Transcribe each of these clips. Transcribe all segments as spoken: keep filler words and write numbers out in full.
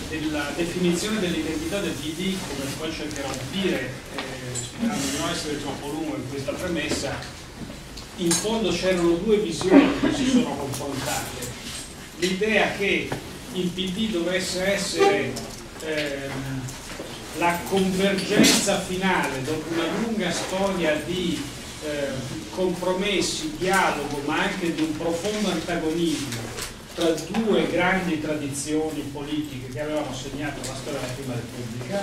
della definizione dell'identità del P D, come poi cercherò di dire, eh, sperando di non essere troppo lungo in questa premessa, in fondo c'erano due visioni che si sono confrontate. L'idea che il P D dovesse essere ehm, la convergenza finale dopo una lunga storia di eh, compromessi, dialogo, ma anche di un profondo antagonismo tra due grandi tradizioni politiche che avevano segnato la storia della Prima Repubblica,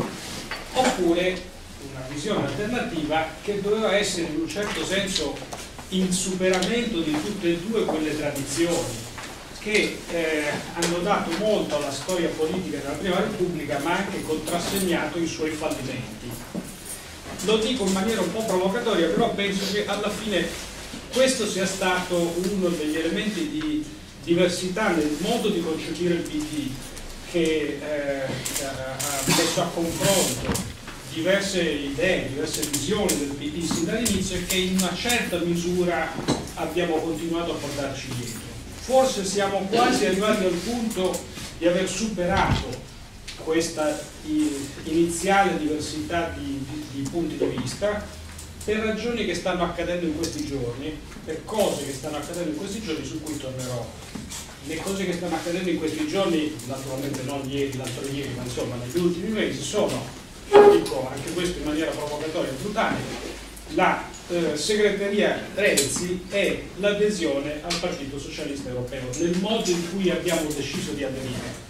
oppure una visione alternativa che doveva essere in un certo senso il superamento di tutte e due quelle tradizioni che eh, hanno dato molto alla storia politica della Prima Repubblica, ma anche contrassegnato i suoi fallimenti. Lo dico in maniera un po' provocatoria, però penso che alla fine questo sia stato uno degli elementi di diversità nel modo di concepire il P D, che eh, ha messo a confronto diverse idee, diverse visioni del P D sin dall'inizio, e che in una certa misura abbiamo continuato a portarci dietro. Forse siamo quasi arrivati al punto di aver superato questa iniziale diversità di, di, di punti di vista, per ragioni che stanno accadendo in questi giorni, per cose che stanno accadendo in questi giorni su cui tornerò. Le cose che stanno accadendo in questi giorni, naturalmente non ieri, l'altro ieri, ma insomma negli ultimi mesi, sono, dico anche questo in maniera provocatoria e brutale, la eh, segreteria Renzi e l'adesione al Partito Socialista Europeo, nel modo in cui abbiamo deciso di aderire.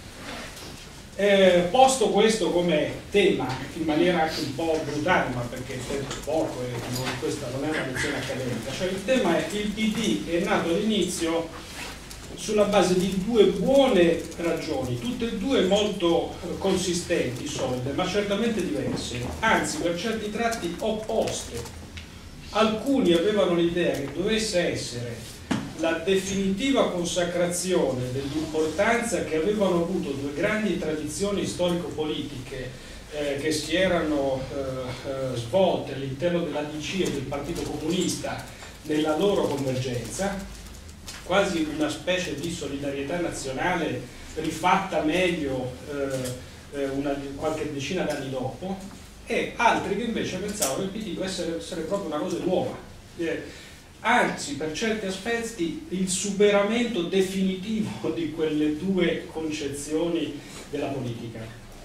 Eh, posto questo come tema in maniera anche un po' brutale, ma perché tempo poco e non, questa non è una lezione accademica, cioè il tema è il P D è nato all'inizio sulla base di due buone ragioni, tutte e due molto consistenti, solide, ma certamente diverse, anzi per certi tratti opposte. Alcuni avevano l'idea che dovesse essere la definitiva consacrazione dell'importanza che avevano avuto due grandi tradizioni storico-politiche eh, che si erano eh, svolte all'interno della D C e del Partito Comunista nella loro convergenza, quasi una specie di solidarietà nazionale rifatta meglio eh, una, qualche decina d'anni dopo, e altri che invece pensavano che il P D dovesse essere proprio una cosa nuova. Eh, anzi per certi aspetti il superamento definitivo di quelle due concezioni della politica.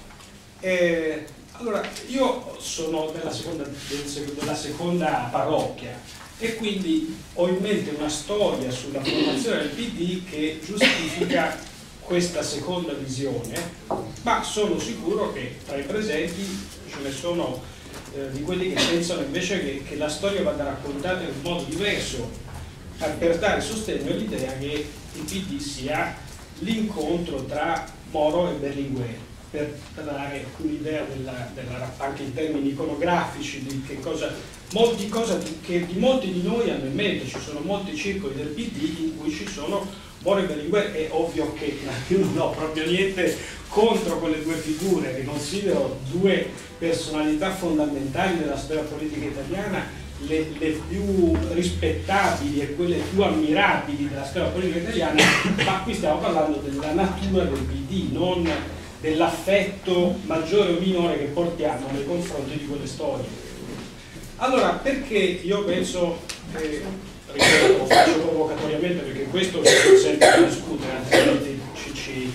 Eh, allora io sono della seconda, della seconda parrocchia e quindi ho in mente una storia sulla formazione del P D che giustifica questa seconda visione, ma sono sicuro che tra i presenti ce ne sono Eh, di quelli che pensano invece che, che la storia vada raccontata in un modo diverso, per dare sostegno all'idea che il P D sia l'incontro tra Moro e Berlinguer, per dare un'idea della, della, anche in termini iconografici di che cosa, molti, cosa di, che di molti di noi hanno in mente. Ci sono molti circoli del P D in cui ci sono Moro e Berlinguer. È ovvio che io non ho proprio niente contro quelle due figure, che considero due personalità fondamentali della storia politica italiana, le, le più rispettabili e quelle più ammirabili della storia politica italiana, ma qui stiamo parlando della natura del P D, non dell'affetto maggiore o minore che portiamo nei confronti di quelle storie. Allora, perché io penso, eh, ripeto, lo faccio provocatoriamente perché questo ci consente di discutere, altrimenti ci, ci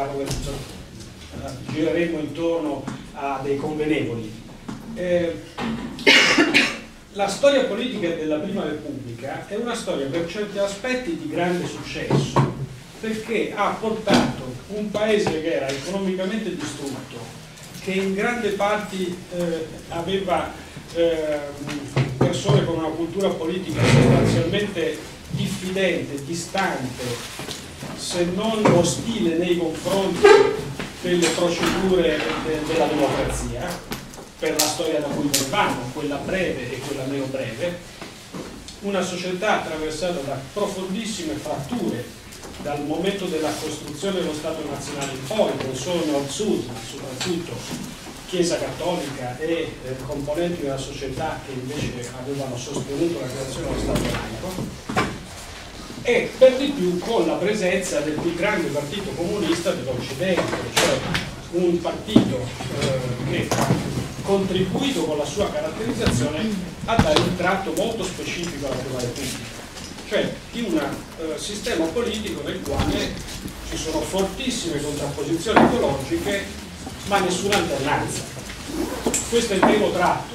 gireremo intorno a dei convenevoli. Eh, la storia politica della Prima Repubblica è una storia per certi aspetti di grande successo, perché ha portato un paese che era economicamente distrutto, che in grandi parti eh, aveva eh, persone con una cultura politica sostanzialmente diffidente, distante, se non ostile nei confronti delle procedure de della democrazia, per la storia da cui venivamo, quella breve e quella meno breve, una società attraversata da profondissime fratture dal momento della costruzione dello Stato nazionale in poi, non solo nord-sud, ma soprattutto Chiesa Cattolica e eh, componenti della società che invece avevano sostenuto la creazione dello Stato laico, e per di più con la presenza del più grande partito comunista dell'Occidente, cioè un partito eh, che ha contribuito con la sua caratterizzazione a dare un tratto molto specifico alla Prima Repubblica, cioè di un eh, sistema politico nel quale ci sono fortissime contrapposizioni ideologiche ma nessuna alternanza. Questo è il primo tratto,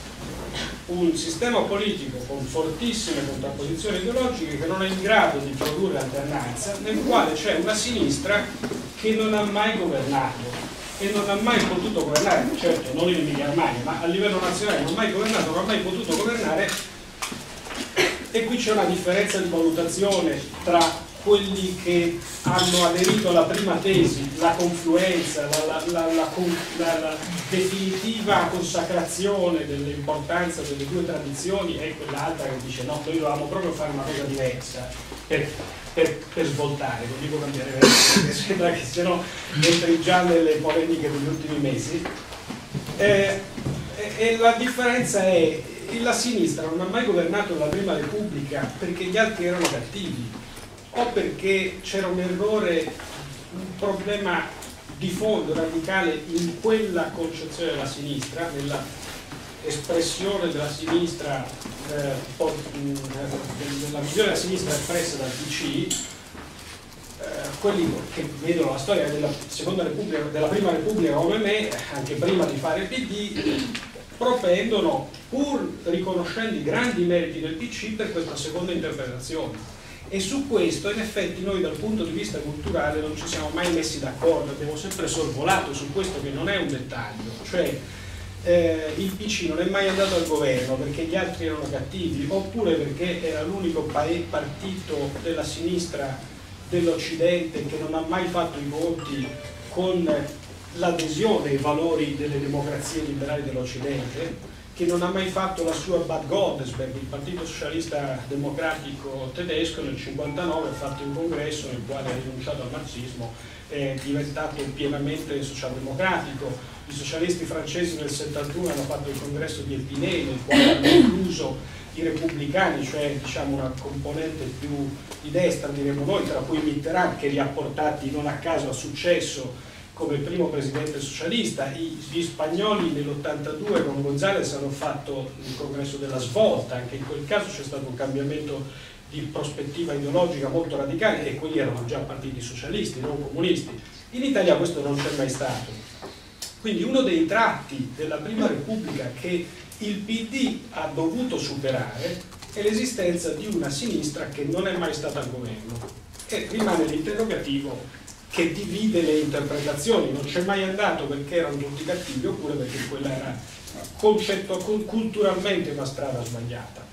un sistema politico con fortissime contrapposizioni ideologiche che non è in grado di produrre alternanza, nel quale c'è una sinistra che non ha mai governato e non ha mai potuto governare, certo non in Emilia Romagna, ma a livello nazionale non ha mai governato, non ha mai potuto governare, e qui c'è una differenza di valutazione tra quelli che hanno aderito alla prima tesi, la confluenza, la, la, la, la, la, la definitiva consacrazione dell'importanza delle due tradizioni, e quell'altra che dice no, noi dovevamo proprio fare una cosa diversa per, per, per svoltare, non dico cambiare verso, perché sembra che se no entri già nelle polemiche degli ultimi mesi. Eh, e, e la differenza è che la sinistra non ha mai governato la Prima Repubblica perché gli altri erano cattivi, o perché c'era un errore, un problema di fondo radicale in quella concezione della sinistra, nella espressione della sinistra, eh, della visione della sinistra espressa dal P C, eh, quelli che vedono la storia della seconda Repubblica, della Prima Repubblica come me, anche prima di fare il P D, propendono, pur riconoscendo i grandi meriti del P C, per questa seconda interpretazione. E su questo in effetti noi dal punto di vista culturale non ci siamo mai messi d'accordo, abbiamo sempre sorvolato su questo, che non è un dettaglio, cioè eh, il P C non è mai andato al governo perché gli altri erano cattivi, oppure perché era l'unico partito della sinistra dell'Occidente che non ha mai fatto i conti con l'adesione ai valori delle democrazie liberali dell'Occidente, che non ha mai fatto la sua Bad Godesberg, il Partito Socialista Democratico tedesco nel cinquantanove ha fatto un congresso nel quale ha rinunciato al marxismo, è diventato pienamente socialdemocratico. I socialisti francesi nel settantuno hanno fatto il congresso di Épinay, nel quale hanno incluso i repubblicani, cioè diciamo una componente più di destra, diremmo noi, tra cui Mitterrand, che li ha portati non a caso a successo come primo presidente socialista. Gli spagnoli nell'ottantadue con González hanno fatto il congresso della svolta, anche in quel caso c'è stato un cambiamento di prospettiva ideologica molto radicale, e quelli erano già partiti socialisti, non comunisti. In Italia questo non c'è mai stato. Quindi uno dei tratti della Prima Repubblica che il P D ha dovuto superare è l'esistenza di una sinistra che non è mai stata al governo, e rimane l'interrogativo che divide le interpretazioni. Non c'è mai andato perché erano tutti cattivi, oppure perché quella era concetto, culturalmente una strada sbagliata.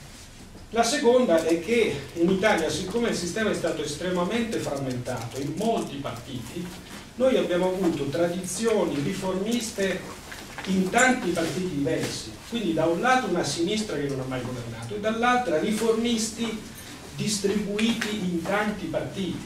La seconda è che in Italia, siccome il sistema è stato estremamente frammentato in molti partiti, noi abbiamo avuto tradizioni riformiste in tanti partiti diversi, quindi da un lato una sinistra che non ha mai governato e dall'altra riformisti distribuiti in tanti partiti,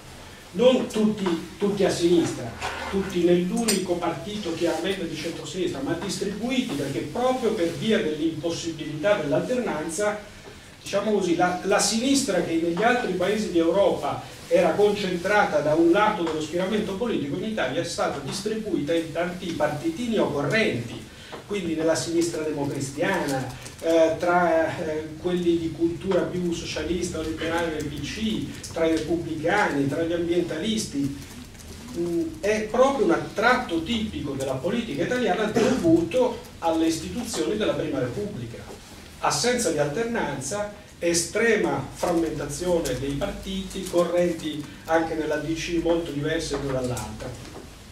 non tutti, tutti a sinistra, tutti nell'unico partito chiaramente di centrosinistra, ma distribuiti, perché proprio per via dell'impossibilità dell'alternanza, diciamo così, la, la sinistra che negli altri paesi di Europa era concentrata da un lato dello schieramento politico, in Italia è stata distribuita in tanti partitini o correnti, quindi nella sinistra democristiana, eh, tra eh, quelli di cultura più socialista o liberale del P C, tra i repubblicani, tra gli ambientalisti. Mm, è proprio un tratto tipico della politica italiana dovuto alle istituzioni della Prima Repubblica. Assenza di alternanza, estrema frammentazione dei partiti, correnti anche nella D C molto diverse l'una dall'altra.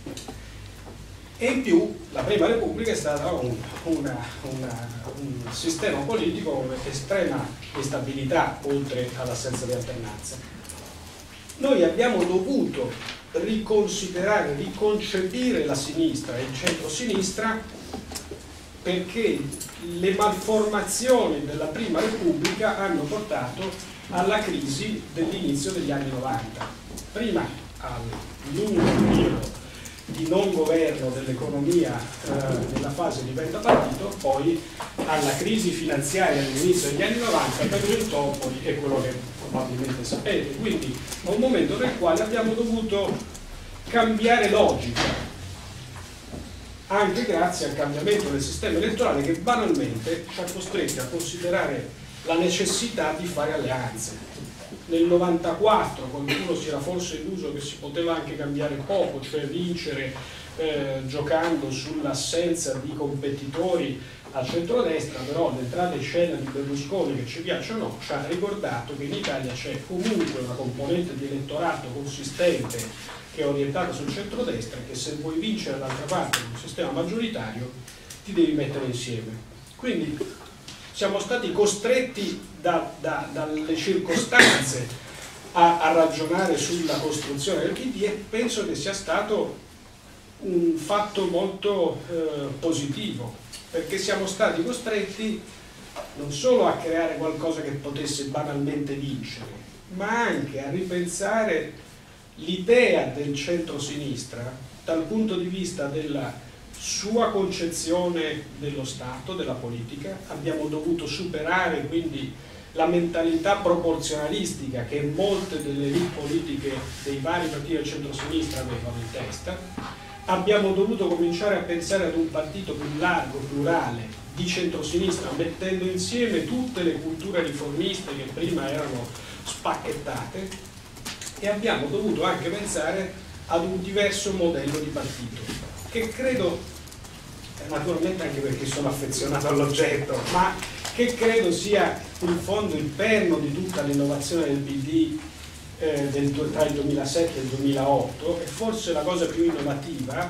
E in più la Prima Repubblica è stata un, una, una, un sistema politico con estrema instabilità, oltre all'assenza di alternanza. Noi abbiamo dovuto riconsiderare, riconcepire la sinistra e il centro-sinistra, perché le malformazioni della Prima Repubblica hanno portato alla crisi dell'inizio degli anni novanta. Prima al lungo periodo di non governo dell'economia eh, nella fase di pentapartito, poi alla crisi finanziaria all'inizio degli anni novanta, Pedro Gentopoli è quello che probabilmente sapete, quindi a un momento nel quale abbiamo dovuto cambiare logica, anche grazie al cambiamento del sistema elettorale che banalmente ci ha costretti a considerare la necessità di fare alleanze. Nel novantaquattro qualcuno si era forse illuso che si poteva anche cambiare poco, cioè vincere eh, giocando sull'assenza di competitori al centrodestra, però l'entrata in scena di Berlusconi, che ci piace o no, ci ha ricordato che in Italia c'è comunque una componente di elettorato consistente che è orientata sul centrodestra e che se vuoi vincere dall'altra parte di un sistema maggioritario ti devi mettere insieme. Quindi siamo stati costretti da, da, dalle circostanze a, a ragionare sulla costruzione del P D e penso che sia stato un fatto molto eh, positivo, perché siamo stati costretti non solo a creare qualcosa che potesse banalmente vincere, ma anche a ripensare l'idea del centro-sinistra dal punto di vista della sua concezione dello Stato, della politica. Abbiamo dovuto superare quindi la mentalità proporzionalistica che molte delle elite politiche dei vari partiti del centro-sinistra avevano in testa. Abbiamo dovuto cominciare a pensare ad un partito più largo, plurale, di centrosinistra, mettendo insieme tutte le culture riformiste che prima erano spacchettate, e abbiamo dovuto anche pensare ad un diverso modello di partito, che credo, naturalmente anche perché sono affezionato all'oggetto, ma che credo sia in fondo il perno di tutta l'innovazione del P D Eh, del, tra il duemilasette e il duemilaotto, e forse la cosa più innovativa,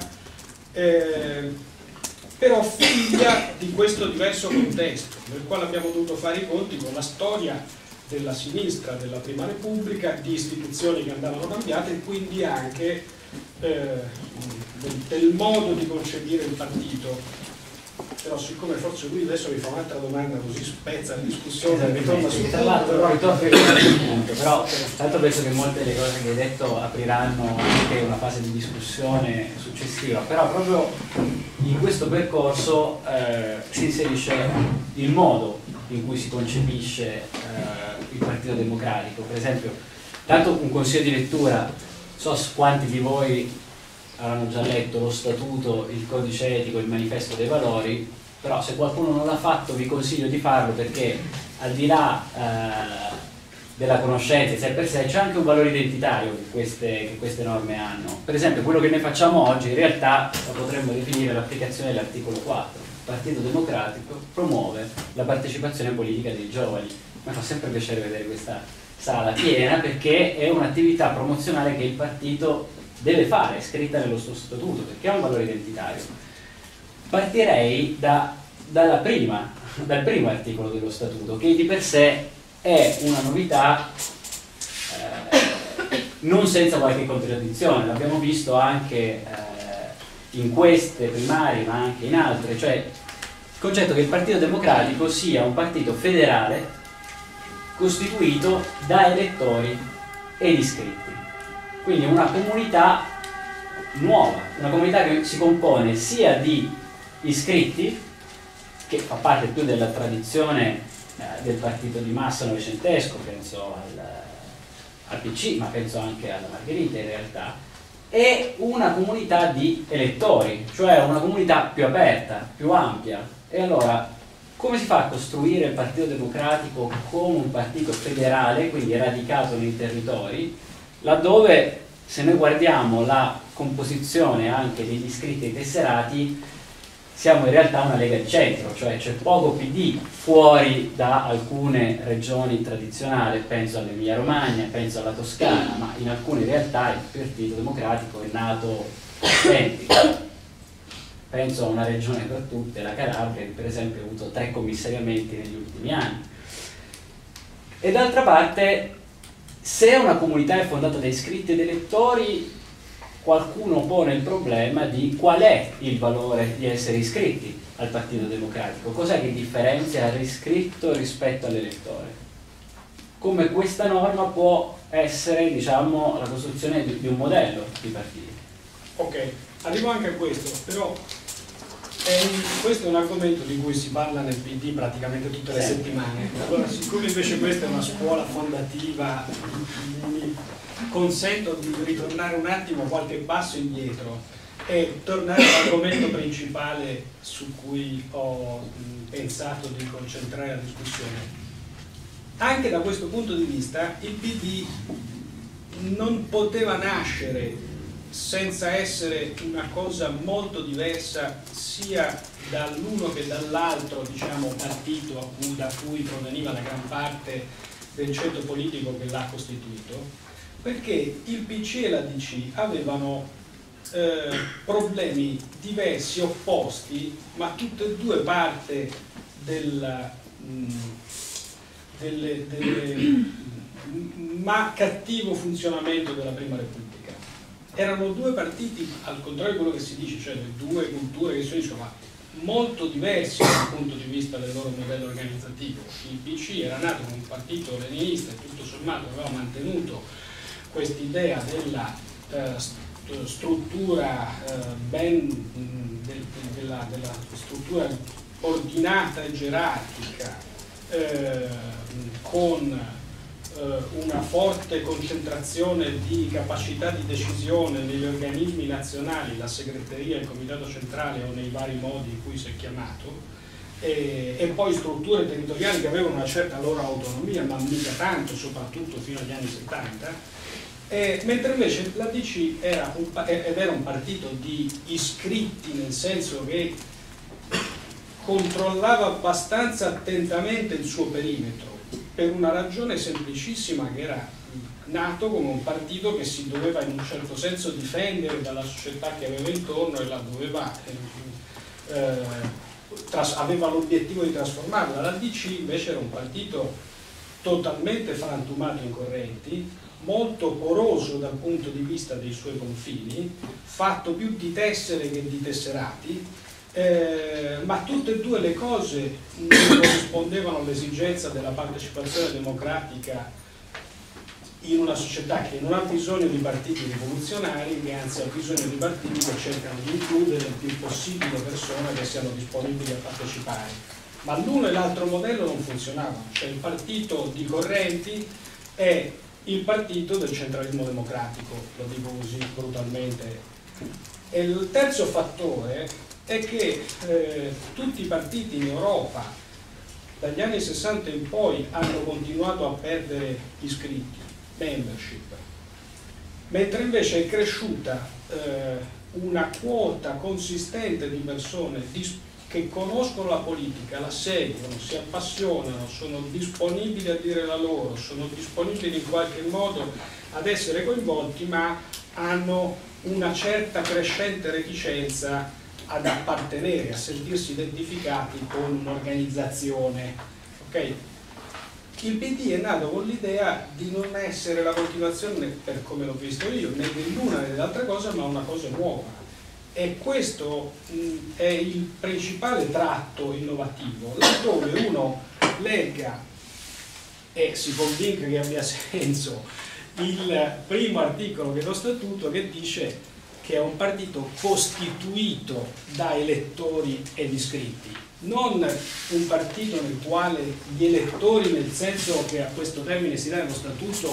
eh, però figlia di questo diverso contesto nel quale abbiamo dovuto fare i conti con la storia della sinistra della Prima Repubblica, di istituzioni che andavano cambiate e quindi anche eh, del, del modo di concepire il partito. Però siccome forse lui adesso mi fa un'altra domanda così spezza la discussione e ritorna sul tra l'altro punto, però tanto penso che molte delle cose che hai detto apriranno anche una fase di discussione successiva, però proprio in questo percorso eh, si inserisce il modo in cui si concepisce eh, il Partito Democratico. Per esempio, tanto un consiglio di lettura, so quanti di voi avranno già letto lo statuto, il codice etico, il manifesto dei valori, però se qualcuno non l'ha fatto vi consiglio di farlo, perché al di là eh, della conoscenza in sé per sé c'è anche un valore identitario che queste, che queste norme hanno. Per esempio quello che noi facciamo oggi in realtà lo potremmo definire l'applicazione dell'articolo quattro. Il Partito Democratico promuove la partecipazione politica dei giovani. Mi fa sempre piacere vedere questa sala piena, perché è un'attività promozionale che il partito deve fare, è scritta nello suo statuto, perché ha un valore identitario. Partirei da, dalla prima, dal primo articolo dello statuto, che di per sé è una novità eh, non senza qualche contraddizione. L'abbiamo visto anche eh, in queste primarie, ma anche in altre, cioè il concetto che il Partito Democratico sia un partito federale costituito da elettori ed iscritti. Quindi una comunità nuova, una comunità che si compone sia di iscritti, che fa parte più della tradizione eh, del partito di massa novecentesco, penso al, al P C, ma penso anche alla Margherita in realtà, e una comunità di elettori, cioè una comunità più aperta, più ampia. E allora, come si fa a costruire il Partito Democratico come un partito federale, quindi radicato nei territori, laddove, se noi guardiamo la composizione anche degli iscritti e tesserati, siamo in realtà una lega di centro, cioè c'è poco P D fuori da alcune regioni tradizionali, penso all'Emilia Romagna, penso alla Toscana, ma in alcune realtà il Partito Democratico è nato autentico. Penso a una regione per tutte, la Calabria, che per esempio ha avuto tre commissariamenti negli ultimi anni. E d'altra parte, se una comunità è fondata da iscritti ed elettori, qualcuno pone il problema di qual è il valore di essere iscritti al Partito Democratico, cos'è che differenzia l'iscritto rispetto all'elettore, come questa norma può essere, diciamo, la costruzione di, di un modello di partito. Ok, arrivo anche a questo, però E questo è un argomento di cui si parla nel P D praticamente tutte le settimane. Allora, siccome invece questa è una scuola fondativa, mi consento di ritornare un attimo qualche passo indietro e tornare all'argomento principale su cui ho pensato di concentrare la discussione. Anche da questo punto di vista il P D non poteva nascere senza essere una cosa molto diversa sia dall'uno che dall'altro, diciamo, partito a cui, da cui proveniva la gran parte del ceto politico che l'ha costituito, perché il P C e la D C avevano eh, problemi diversi, opposti, ma tutte e due parte del, mh, delle, delle, ma cattivo funzionamento della Prima Repubblica. Erano due partiti, al contrario di quello che si dice, cioè due culture che si uniscono, ma molto diversi dal punto di vista del loro modello organizzativo. Il P C era nato come un partito leninista e tutto sommato aveva mantenuto quest'idea della eh, struttura eh, ben del, della, della struttura ordinata e gerarchica eh, con una forte concentrazione di capacità di decisione negli organismi nazionali, la segreteria, il comitato centrale o nei vari modi in cui si è chiamato, e, e poi strutture territoriali che avevano una certa loro autonomia, ma mica tanto, soprattutto fino agli anni settanta, e, mentre invece la D C era un, ed era un partito di iscritti, nel senso che controllava abbastanza attentamente il suo perimetro, per una ragione semplicissima, che era nato come un partito che si doveva in un certo senso difendere dalla società che aveva intorno e la doveva, eh, tras- aveva l'obiettivo di trasformarla. La D C invece era un partito totalmente frantumato in correnti, molto poroso dal punto di vista dei suoi confini, fatto più di tessere che di tesserati. Eh, ma tutte e due le cose non corrispondevano all'esigenza della partecipazione democratica in una società che non ha bisogno di partiti rivoluzionari, che anzi ha bisogno di partiti che cercano di includere il più possibile persone che siano disponibili a partecipare. Ma l'uno e l'altro modello non funzionavano, cioè il partito di correnti è il partito del centralismo democratico, lo dico così brutalmente. E il terzo fattore è che eh, tutti i partiti in Europa dagli anni sessanta in poi hanno continuato a perdere iscritti, membership, mentre invece è cresciuta eh, una quota consistente di persone dis- che conoscono la politica, la seguono, si appassionano, sono disponibili a dire la loro, sono disponibili in qualche modo ad essere coinvolti, ma hanno una certa crescente reticenza ad appartenere, a sentirsi identificati con un'organizzazione. Okay? Il P D è nato con l'idea di non essere la continuazione, per come l'ho visto io, né dell'una né dell'altra cosa, ma una cosa nuova. E questo mh, è il principale tratto innovativo, laddove uno legga e si convinca che abbia senso il primo articolo dello statuto, che dice che è un partito costituito da elettori ed iscritti, non un partito nel quale gli elettori, nel senso che a questo termine si dà nello statuto,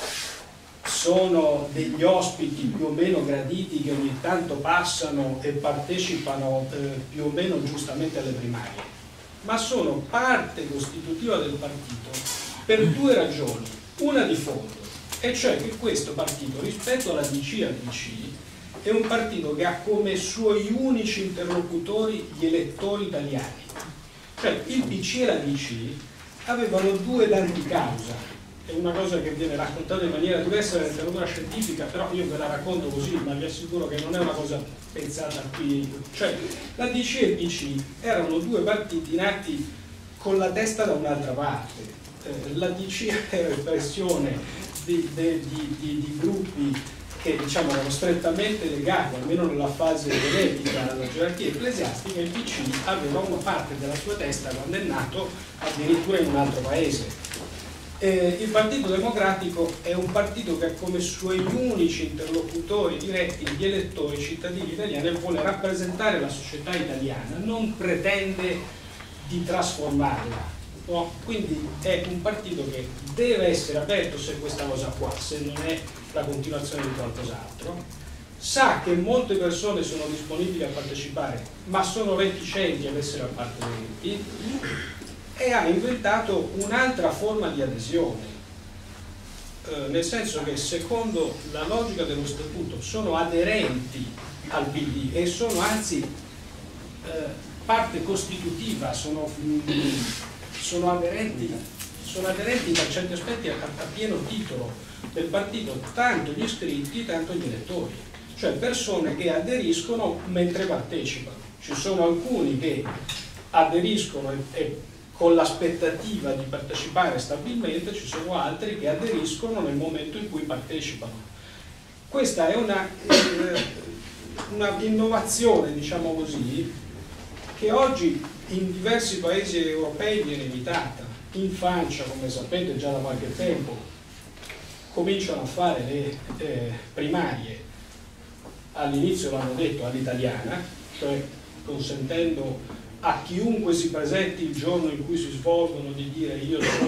sono degli ospiti più o meno graditi che ogni tanto passano e partecipano eh, più o meno giustamente alle primarie, ma sono parte costitutiva del partito per due ragioni, una di fondo, e cioè che questo partito, rispetto alla D C e al P C, è un partito che ha come suoi unici interlocutori gli elettori italiani. Cioè il P C e la D C avevano due danti causa, è una cosa che viene raccontata in maniera diversa nella letteratura scientifica, però io ve la racconto così, ma vi assicuro che non è una cosa pensata qui. Cioè la D C e il P C erano due partiti nati con la testa da un'altra parte. Eh, la D C era espressione di, di, di, di, di gruppi che diciamo erano strettamente legati, almeno nella fase eretica, alla gerarchia ecclesiastica, e il P C aveva una parte della sua testa, quando è nato, addirittura in un altro paese. Eh, il Partito Democratico è un partito che ha come suoi unici interlocutori diretti gli elettori, i cittadini italiani, e vuole rappresentare la società italiana, non pretende di trasformarla, no? Quindi è un partito che deve essere aperto se questa cosa qua, se non è la continuazione di qualcos'altro, sa che molte persone sono disponibili a partecipare ma sono reticenti ad essere appartenenti, e ha inventato un'altra forma di adesione, eh, nel senso che secondo la logica dello statuto sono aderenti al P D e sono anzi eh, parte costitutiva, sono, mh, sono, aderenti, sono aderenti per certi aspetti a, a pieno titolo del partito, tanto gli iscritti tanto gli elettori, cioè persone che aderiscono mentre partecipano. Ci sono alcuni che aderiscono e, e con l'aspettativa di partecipare stabilmente, ci sono altri che aderiscono nel momento in cui partecipano. Questa è una, eh, una innovazione, diciamo così, che oggi in diversi paesi europei viene imitata. In Francia, come sapete già da qualche tempo, cominciano a fare le eh, primarie, all'inizio l'hanno detto all'italiana, cioè consentendo a chiunque si presenti il giorno in cui si svolgono di dire io sono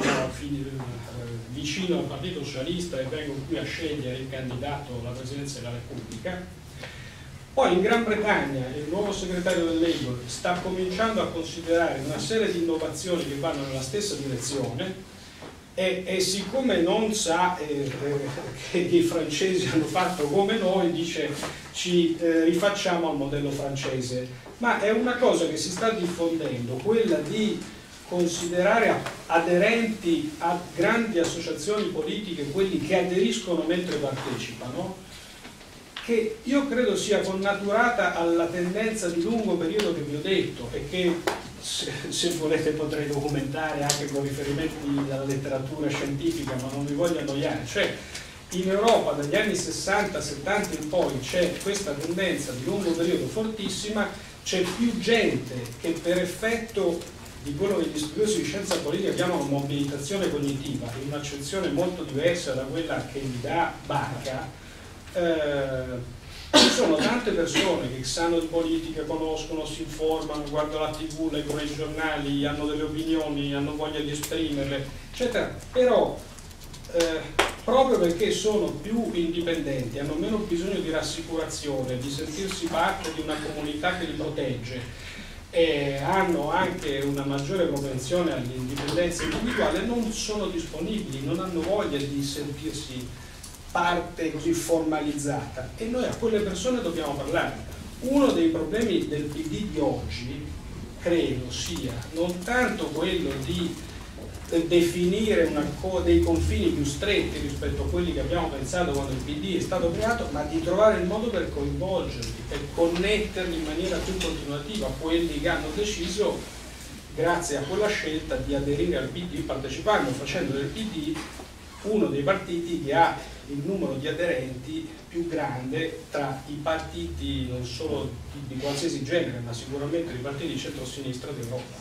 vicino al Partito Socialista e vengo qui a scegliere il candidato alla Presidenza della Repubblica. Poi in Gran Bretagna il nuovo segretario del Labour sta cominciando a considerare una serie di innovazioni che vanno nella stessa direzione e, e siccome non sa eh, che i francesi hanno fatto come noi, dice ci eh, rifacciamo al modello francese. Ma è una cosa che si sta diffondendo, quella di considerare aderenti a grandi associazioni politiche quelli che aderiscono mentre partecipano, che io credo sia connaturata alla tendenza di lungo periodo che vi ho detto e che se, se volete potrei documentare anche con riferimenti alla letteratura scientifica, ma non vi voglio annoiare. Cioè, in Europa dagli anni sessanta settanta in poi c'è questa tendenza di lungo periodo fortissima. C'è più gente che per effetto di quello che gli studiosi di scienza politica chiamano mobilitazione cognitiva, in un'accezione molto diversa da quella che gli dà Barca, eh, ci sono tante persone che sanno di politica, conoscono, si informano, guardano la tivù, leggono i giornali, hanno delle opinioni, hanno voglia di esprimerle, eccetera, però eh, proprio perché sono più indipendenti, hanno meno bisogno di rassicurazione, di sentirsi parte di una comunità che li protegge e hanno anche una maggiore propensione all'indipendenza individuale, non sono disponibili, non hanno voglia di sentirsi parte così formalizzata, e noi a quelle persone dobbiamo parlare. Uno dei problemi del P D di oggi credo sia non tanto quello di definire una, dei confini più stretti rispetto a quelli che abbiamo pensato quando il P D è stato creato, ma di trovare il modo per coinvolgerli, per connetterli in maniera più continuativa a quelli che hanno deciso, grazie a quella scelta, di aderire al P D, partecipando, facendo del P D uno dei partiti che ha il numero di aderenti più grande tra i partiti non solo di, di qualsiasi genere, ma sicuramente i partiti di centro-sinistra d'Europa.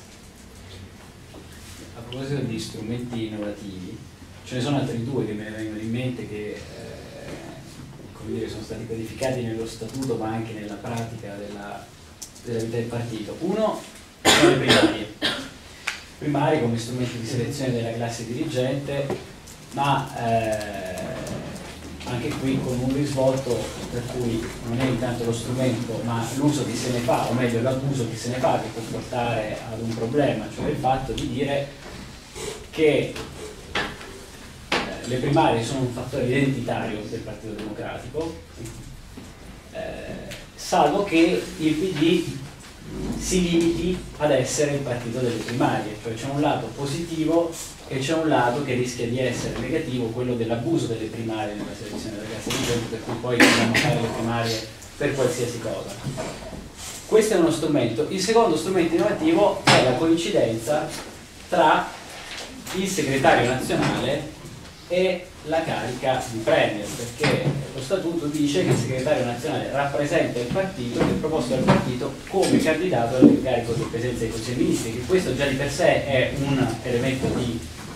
A proposito di strumenti innovativi, ce ne sono altri due che me ne vengono in mente che eh, come dire, sono stati codificati nello statuto ma anche nella pratica della, della vita del partito. Uno sono le primarie, primarie come strumenti di selezione della classe dirigente, ma eh, anche qui con un risvolto per cui non è intanto lo strumento ma l'uso che se ne fa, o meglio l'abuso che se ne fa, che può portare ad un problema, cioè il fatto di dire che eh, le primarie sono un fattore identitario del Partito Democratico, eh, salvo che il P D si limiti ad essere il partito delle primarie, cioè c'è un lato positivo e c'è un lato che rischia di essere negativo, quello dell'abuso delle primarie nella selezione della classe dirigente, per cui poi dobbiamo fare le primarie per qualsiasi cosa. Questo è uno strumento. Il secondo strumento innovativo è la coincidenza tra il segretario nazionale e la carica di premier, perché lo statuto dice che il segretario nazionale rappresenta il partito, che è proposto dal partito come candidato all'incarico di presidenza dei Consigli dei Ministri, che questo già di per sé è un elemento di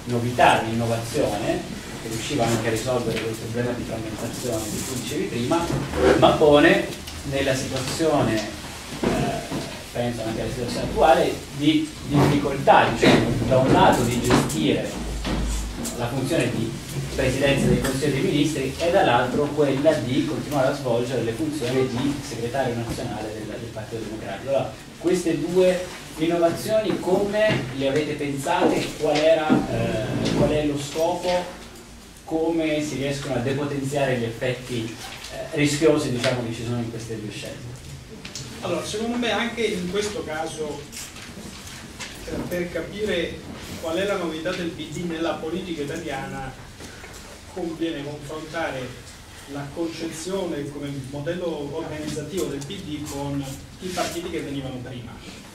novità, di innovazione, che riusciva anche a risolvere quel problema di frammentazione di cui dicevi prima, ma pone nella situazione, eh, penso anche alla situazione attuale, di difficoltà, diciamo, da un lato di gestire la funzione di presidenza del Consiglio dei Ministri e dall'altro quella di continuare a svolgere le funzioni di segretario nazionale del, del Partito Democratico. Allora, queste due innovazioni come le avete pensate? Qual, era, eh, qual è lo scopo? Come si riescono a depotenziare gli effetti eh, rischiosi, diciamo, che ci sono in queste due scelte? Allora, secondo me anche in questo caso, eh, per capire qual è la novità del P D nella politica italiana, conviene confrontare la concezione come modello organizzativo del P D con i partiti che venivano prima.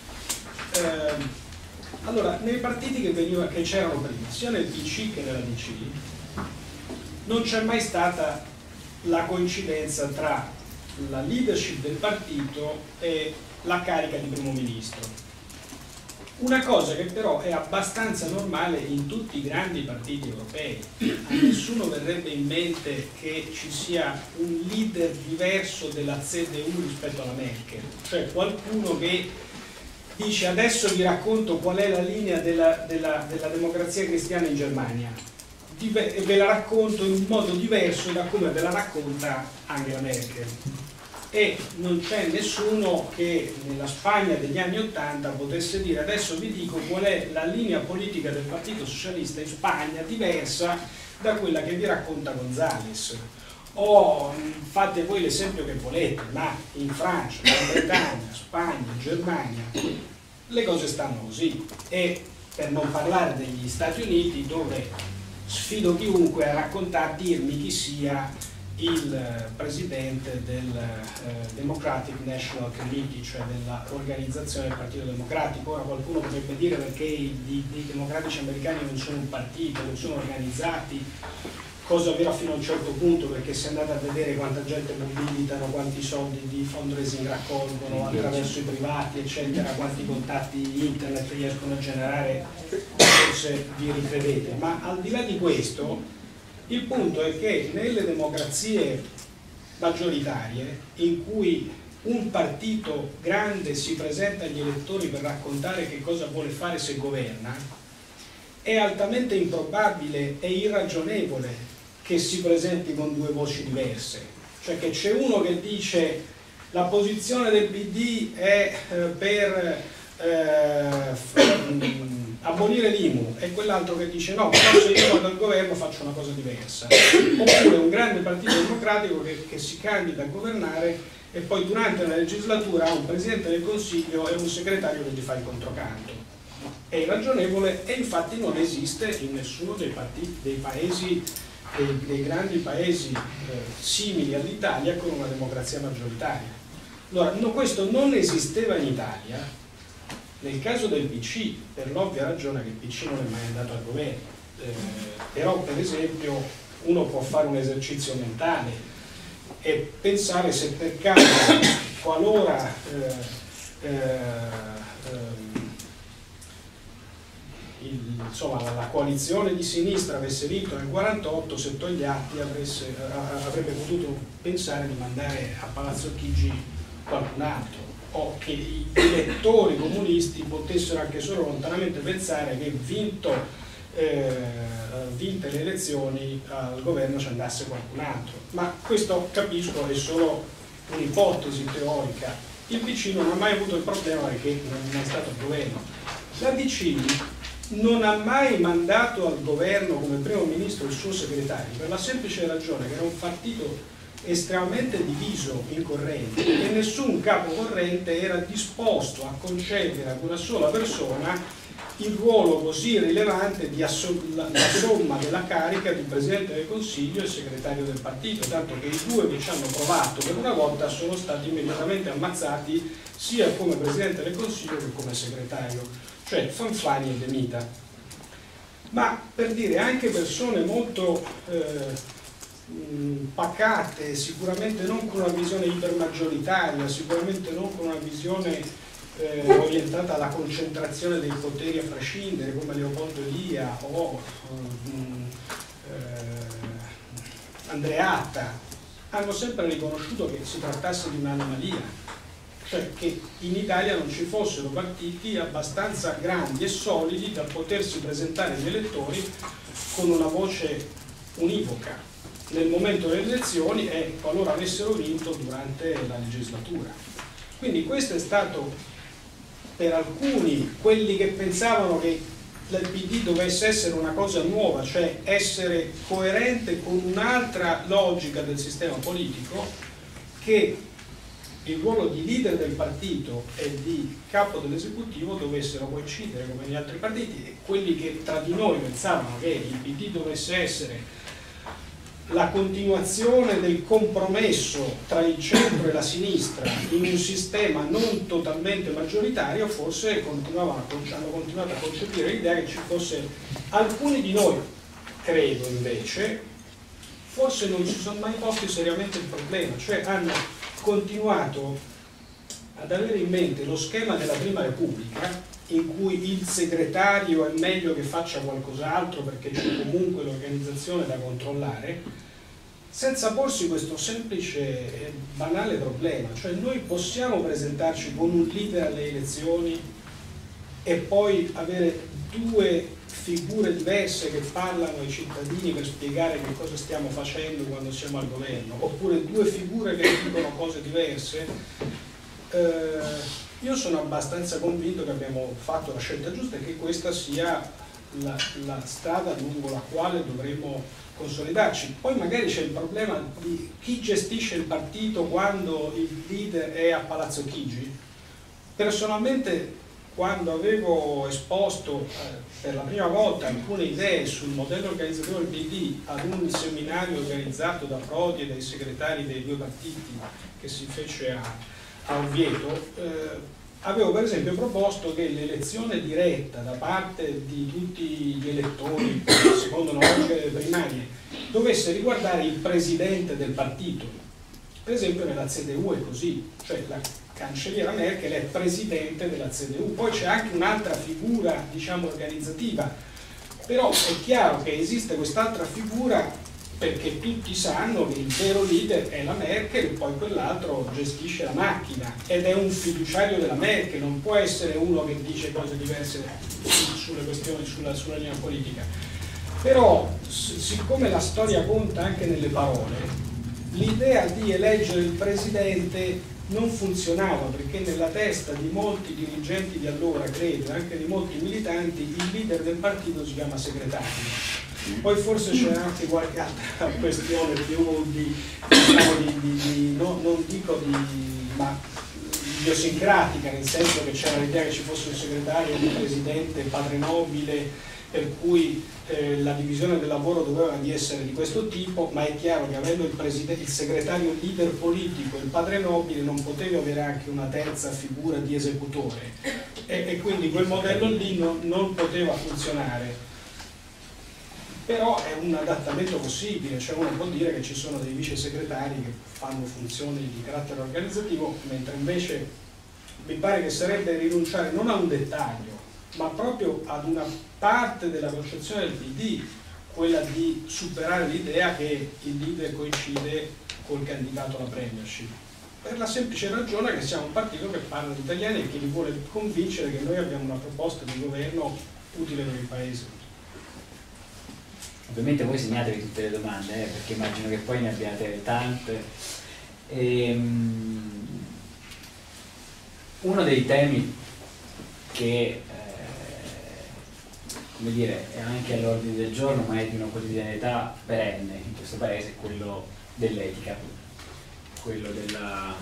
Eh, allora, nei partiti che, che c'erano prima, sia nel P C che nella D C, non c'è mai stata la coincidenza tra la leadership del partito e la carica di primo ministro. Una cosa che però è abbastanza normale in tutti i grandi partiti europei. A nessuno verrebbe in mente che ci sia un leader diverso della C D U rispetto alla Merkel, cioè qualcuno che dice adesso vi racconto qual è la linea della, della, della democrazia cristiana in Germania e ve la racconto in un modo diverso da come ve la racconta Angela Merkel. E non c'è nessuno che nella Spagna degli anni Ottanta potesse dire adesso vi dico qual è la linea politica del Partito Socialista in Spagna diversa da quella che vi racconta González. O fate voi l'esempio che volete, ma in Francia, Gran Bretagna, Spagna, Germania le cose stanno così. E per non parlare degli Stati Uniti, dove sfido chiunque a raccontare, dirmi chi sia il presidente del eh, Democratic National Committee, cioè dell'organizzazione del Partito Democratico. Ora qualcuno potrebbe dire perché i, i, i democratici americani non sono un partito, non sono organizzati, cosa vera fino a un certo punto, perché se andate a vedere quanta gente mobilitano, quanti soldi di fundraising raccolgono attraverso i privati, eccetera, quanti contatti internet riescono a generare, forse vi ricredete. Ma al di là di questo, il punto è che nelle democrazie maggioritarie, in cui un partito grande si presenta agli elettori per raccontare che cosa vuole fare se governa, è altamente improbabile e irragionevole che si presenti con due voci diverse. Cioè che c'è uno che dice la posizione del P D è eh, per eh, abolire l'I M U, e quell'altro che dice no, però se io vado al governo faccio una cosa diversa. Oppure un grande partito democratico che, che si candida a governare e poi durante la legislatura ha un presidente del Consiglio e un segretario che gli fa il controcanto. È irragionevole e infatti non esiste in nessuno dei, partiti, dei paesi, dei, dei grandi paesi eh, simili all'Italia con una democrazia maggioritaria. Allora, no, questo non esisteva in Italia. Nel caso del P C, per l'ovvia ragione che il P C non è mai andato al governo, eh, però per esempio uno può fare un esercizio mentale e pensare se per caso, qualora eh, eh, eh, il, insomma, la coalizione di sinistra avesse vinto nel quarantotto, se Togliatti avesse, avrebbe potuto pensare di mandare a Palazzo Chigi qualcun altro, o che gli elettori comunisti potessero anche solo lontanamente pensare che vinto, eh, vinte le elezioni al governo ci andasse qualcun altro. Ma questo, capisco, è solo un'ipotesi teorica. Il P C non ha mai avuto il problema perché non è stato al governo. La D C non ha mai mandato al governo come primo ministro il suo segretario, per la semplice ragione che era un partito estremamente diviso in correnti e nessun capo corrente era disposto a concedere ad una sola persona il ruolo così rilevante di la, la somma della carica di Presidente del Consiglio e segretario del partito, tanto che i due che ci hanno provato per una volta sono stati immediatamente ammazzati sia come Presidente del Consiglio che come segretario, cioè Fanfani e De Mita. Ma per dire, anche persone molto eh, pacate, sicuramente non con una visione ipermaggioritaria, sicuramente non con una visione eh, orientata alla concentrazione dei poteri a prescindere, come Leopoldo Elia o um, eh, Andreatta, hanno sempre riconosciuto che si trattasse di un'anomalia, cioè che in Italia non ci fossero partiti abbastanza grandi e solidi da potersi presentare agli elettori con una voce univoca nel momento delle elezioni e qualora avessero vinto durante la legislatura. Quindi questo è stato per alcuni, quelli che pensavano che il P D dovesse essere una cosa nuova, cioè essere coerente con un'altra logica del sistema politico, che il ruolo di leader del partito e di capo dell'esecutivo dovessero coincidere come negli altri partiti, e quelli che tra di noi pensavano che il P D dovesse essere la continuazione del compromesso tra il centro e la sinistra in un sistema non totalmente maggioritario, forse continuavano a, hanno continuato a concepire l'idea che ci fosse, alcuni di noi, credo invece, forse non si sono mai posti seriamente il problema, cioè hanno continuato ad avere in mente lo schema della Prima Repubblica, in cui il segretario è meglio che faccia qualcos'altro perché c'è comunque l'organizzazione da controllare, senza porsi questo semplice e banale problema, cioè noi possiamo presentarci con un leader alle elezioni e poi avere due figure diverse che parlano ai cittadini per spiegare che cosa stiamo facendo quando siamo al governo, oppure due figure che dicono cose diverse. Eh, io sono abbastanza convinto che abbiamo fatto la scelta giusta e che questa sia la, la strada lungo la quale dovremo consolidarci. Poi magari c'è il problema di chi gestisce il partito quando il leader è a Palazzo Chigi. Personalmente, quando avevo esposto eh, per la prima volta alcune idee sul modello organizzativo del P D ad un seminario organizzato da Prodi e dai segretari dei due partiti che si fece a a Oviedo, eh, avevo per esempio proposto che l'elezione diretta da parte di tutti gli elettori, secondo una logica delle primarie, dovesse riguardare il presidente del partito. Per esempio nella C D U è così, cioè la cancelliera Merkel è presidente della C D U, poi c'è anche un'altra figura, diciamo, organizzativa, però è chiaro che esiste quest'altra figura perché tutti sanno che il vero leader è la Merkel e poi quell'altro gestisce la macchina ed è un fiduciario della Merkel, non può essere uno che dice cose diverse sulle questioni, sulla, sulla linea politica. Però, siccome la storia conta anche nelle parole, l'idea di eleggere il presidente non funzionava, perché nella testa di molti dirigenti di allora, credo, e anche di molti militanti, il leader del partito si chiama segretario. Poi forse c'era anche qualche altra questione più di, diciamo, di, di, di no, non dico di, ma idiosincratica, nel senso che c'era l'idea che ci fosse un segretario, un presidente, padre nobile, per cui eh, la divisione del lavoro doveva di essere di questo tipo, ma è chiaro che avendo il, presidente, il segretario leader politico e il padre nobile non potevi avere anche una terza figura di esecutore e, e quindi quel modello lì no, non poteva funzionare. Però è un adattamento possibile, cioè uno può dire che ci sono dei vice segretari che fanno funzioni di carattere organizzativo, mentre invece mi pare che sarebbe rinunciare non a un dettaglio, ma proprio ad una parte della concezione del P D, quella di superare l'idea che il leader coincide col candidato alla premiership, per la semplice ragione che siamo un partito che parla di italiani e che li vuole convincere che noi abbiamo una proposta di governo utile per il Paese. Ovviamente voi segnatevi tutte le domande, eh, perché immagino che poi ne abbiate tante. Ehm, uno dei temi che eh, come dire, è anche all'ordine del giorno, ma è di una quotidianità perenne in questo paese, è quello dell'etica, quello della,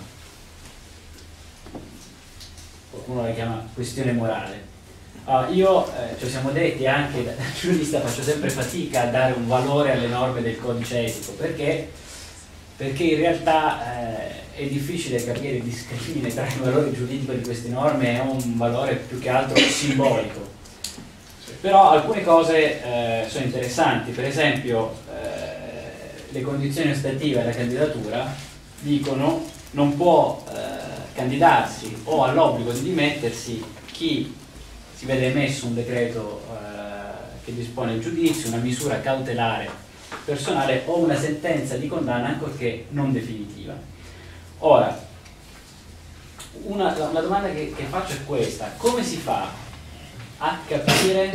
qualcuno la chiama questione morale. Uh, io, eh, ci siamo detti anche da giurista, faccio sempre fatica a dare un valore alle norme del codice etico, perché, perché in realtà eh, è difficile capire il discrimine tra il valore giuridico di queste norme e un valore più che altro simbolico. Però alcune cose eh, sono interessanti, per esempio eh, le condizioni ostative alla candidatura dicono non può eh, candidarsi o ha l'obbligo di dimettersi chi si vede emesso un decreto eh, che dispone il giudizio, una misura cautelare personale o una sentenza di condanna ancorché non definitiva. Ora, una, la domanda che, che faccio è questa: come si fa a capire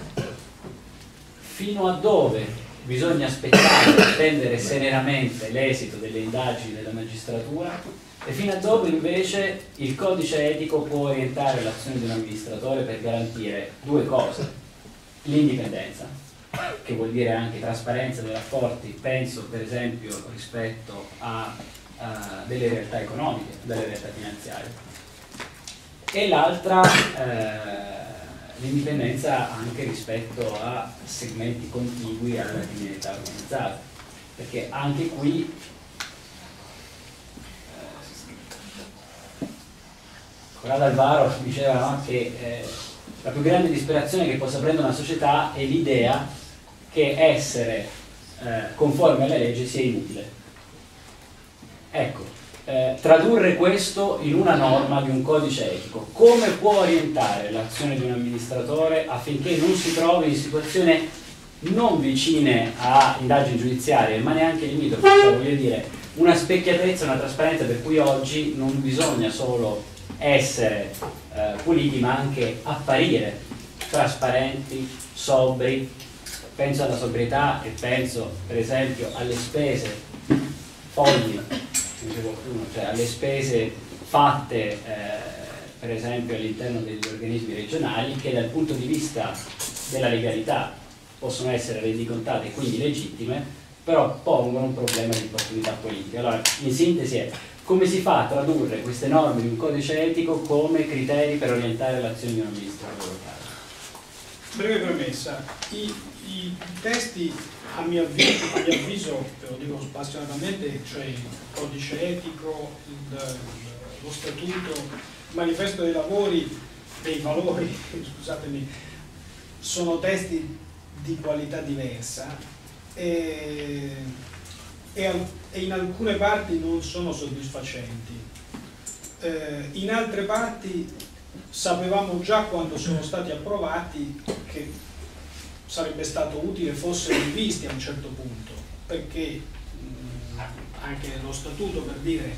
fino a dove bisogna aspettare, attendere serenamente l'esito delle indagini della magistratura e fino a dove invece il codice etico può orientare l'azione di un amministratore per garantire due cose: l'indipendenza, che vuol dire anche trasparenza dei rapporti, penso per esempio rispetto a, a delle realtà economiche, delle realtà finanziarie, e l'altra eh, l'indipendenza anche rispetto a segmenti contigui alla criminalità organizzata, perché anche qui Corrado Alvaro diceva, no, che eh, la più grande disperazione che possa prendere una società è l'idea che essere eh, conforme alla legge sia inutile. Ecco, eh, tradurre questo in una norma di un codice etico, come può orientare l'azione di un amministratore affinché non si trovi in situazioni non vicine a indagini giudiziarie, ma neanche limitrofe, cioè, voglio dire, una specchiatezza, una trasparenza per cui oggi non bisogna solo essere eh, puliti ma anche apparire trasparenti, sobri. Penso alla sobrietà e penso per esempio alle spese folli, dice qualcuno, cioè alle spese fatte eh, per esempio all'interno degli organismi regionali, che dal punto di vista della legalità possono essere rendicontate e quindi legittime, però pongono un problema di opportunità politica. Allora, in sintesi è: come si fa a tradurre queste norme di un codice etico come criteri per orientare l'azione di un amministratore locale? Breve premessa: I, i testi, a mio avviso, a mio avviso, te lo dico spassionatamente, cioè il codice etico, il, lo statuto, il manifesto dei lavori, dei valori, scusatemi, sono testi di qualità diversa e, e, e in alcune parti non sono soddisfacenti, eh, in altre parti sapevamo già quando sono stati approvati che sarebbe stato utile fossero rivisti a un certo punto, perché mh, anche nello statuto, per dire,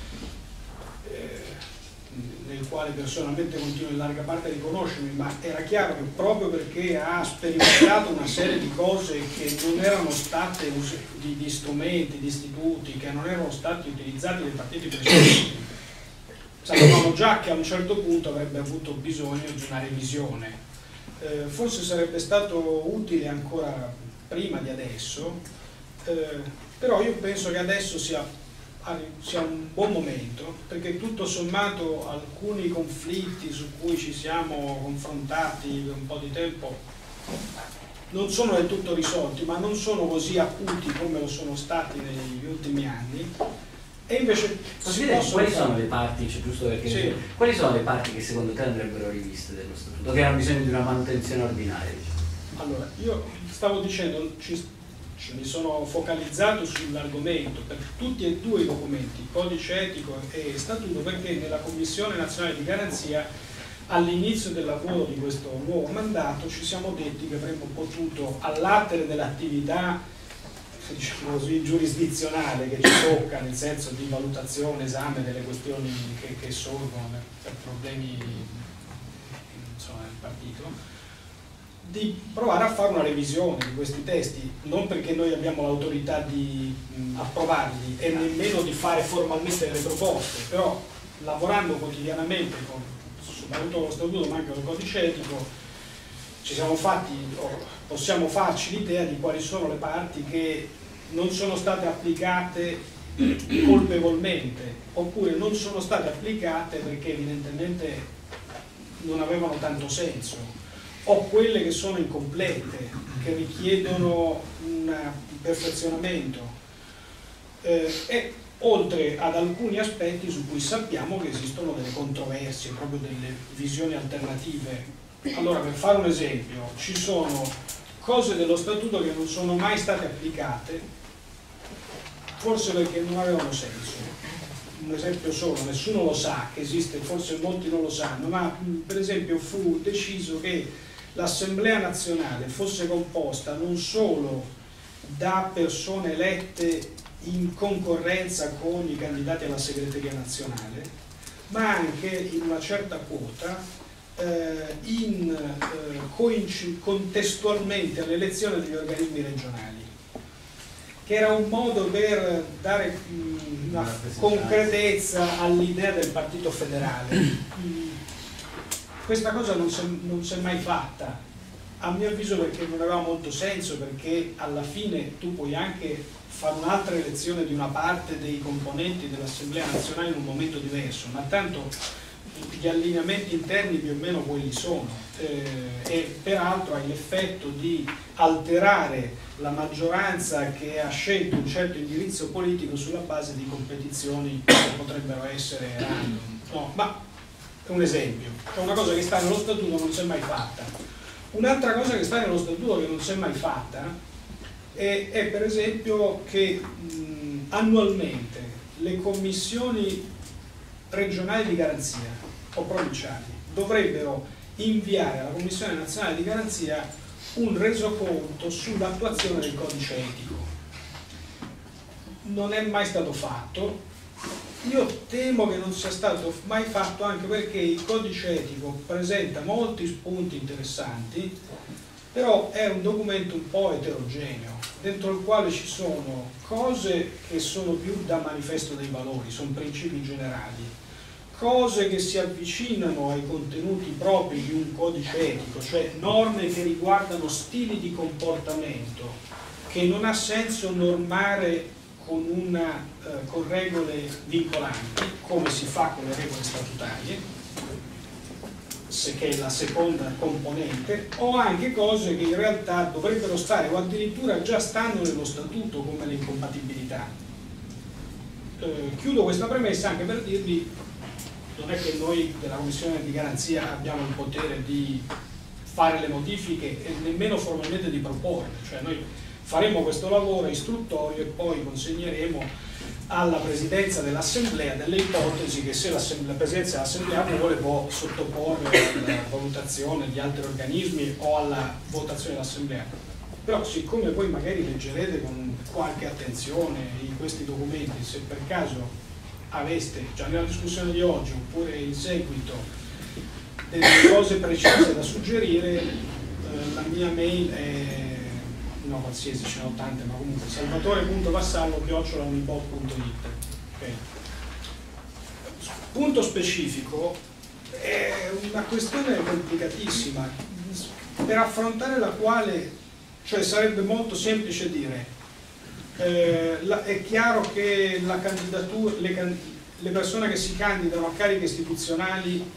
eh, nel quale personalmente continuo in larga parte a riconoscermi, ma era chiaro che proprio perché ha sperimentato una serie di cose che non erano state di, di strumenti, di istituti che non erano stati utilizzati dai partiti precedenti, sapevamo già che a un certo punto avrebbe avuto bisogno di una revisione. Eh, forse sarebbe stato utile ancora prima di adesso, eh, però io penso che adesso sia, sia un buon momento, perché tutto sommato alcuni conflitti su cui ci siamo confrontati per un po' di tempo non sono del tutto risolti, ma non sono così acuti come lo sono stati negli ultimi anni. E invece si quali fare... sono le parti, cioè, giusto perché sì. quali sono le parti che secondo te andrebbero riviste dello statuto, che hanno bisogno di una manutenzione ordinaria? Diciamo? Allora, io stavo dicendo, ci, ci, mi sono focalizzato sull'argomento per tutti e due i documenti, codice etico e statuto, perché nella Commissione Nazionale di Garanzia all'inizio del lavoro di questo nuovo mandato ci siamo detti che avremmo potuto, all'attere dell'attività, diciamo così, giurisdizionale che ci tocca, nel senso di valutazione, esame delle questioni che, che sorgono per problemi, insomma, del partito, di provare a fare una revisione di questi testi, non perché noi abbiamo l'autorità di mh, approvarli e nemmeno di fare formalmente delle proposte, però lavorando quotidianamente con, soprattutto con lo statuto ma anche con il codice etico, ci siamo fatti, o possiamo farci l'idea di quali sono le parti che non sono state applicate colpevolmente, oppure non sono state applicate perché evidentemente non avevano tanto senso, o quelle che sono incomplete, che richiedono un perfezionamento, eh, e oltre ad alcuni aspetti su cui sappiamo che esistono delle controversie, proprio delle visioni alternative. Allora, per fare un esempio, ci sono cose dello statuto che non sono mai state applicate, forse perché non avevano senso, un esempio solo, nessuno lo sa che esiste, forse molti non lo sanno, ma per esempio fu deciso che l'Assemblea nazionale fosse composta non solo da persone elette in concorrenza con i candidati alla segreteria nazionale, ma anche in una certa quota eh, in, eh, contestualmente all'elezione degli organismi regionali, che era un modo per dare mh, una concretezza all'idea del partito federale. Mh, questa cosa non si è mai fatta, a mio avviso, perché non aveva molto senso, perché alla fine tu puoi anche fare un'altra elezione di una parte dei componenti dell'Assemblea nazionale in un momento diverso, ma tanto gli allineamenti interni più o meno quelli sono, eh, e peraltro hai l'effetto di alterare la maggioranza che ha scelto un certo indirizzo politico sulla base di competizioni che potrebbero essere random. No, ma è un esempio, è una cosa che sta nello statuto, non si è mai fatta. Un'altra cosa che sta nello statuto che non si è mai fatta è, è per esempio che mh, annualmente le commissioni regionali di garanzia o provinciali dovrebbero inviare alla Commissione nazionale di garanzia un resoconto sull'attuazione del codice etico. Non è mai stato fatto. Io temo che non sia stato mai fatto anche perché il codice etico presenta molti spunti interessanti, però è un documento un po' eterogeneo, dentro il quale ci sono cose che sono più da manifesto dei valori, sono principi generali, cose che si avvicinano ai contenuti propri di un codice etico, cioè norme che riguardano stili di comportamento che non ha senso normare con, una, eh, con regole vincolanti, come si fa con le regole statutarie, se che è la seconda componente, o anche cose che in realtà dovrebbero stare o addirittura già stanno nello statuto, come le incompatibilità. Eh, chiudo questa premessa anche per dirvi, non è che noi della Commissione di garanzia abbiamo il potere di fare le modifiche e nemmeno formalmente di proporre, cioè noi faremo questo lavoro istruttorio e poi consegneremo alla Presidenza dell'Assemblea delle ipotesi che, se la Presidenza dell'Assemblea vuole, può sottoporre alla valutazione di altri organismi o alla votazione dell'Assemblea. Però siccome voi magari leggerete con qualche attenzione in questi documenti, se per caso aveste già nella discussione di oggi oppure in seguito delle cose precise da suggerire, eh, la mia mail è, no qualsiasi, ce ne ho tante, ma comunque salvatore punto vassallo chiocciola unipod punto it. Okay. Punto specifico, è una questione complicatissima per affrontare la quale, cioè sarebbe molto semplice dire eh, la, è chiaro che la candidatura, le, le persone che si candidano a cariche istituzionali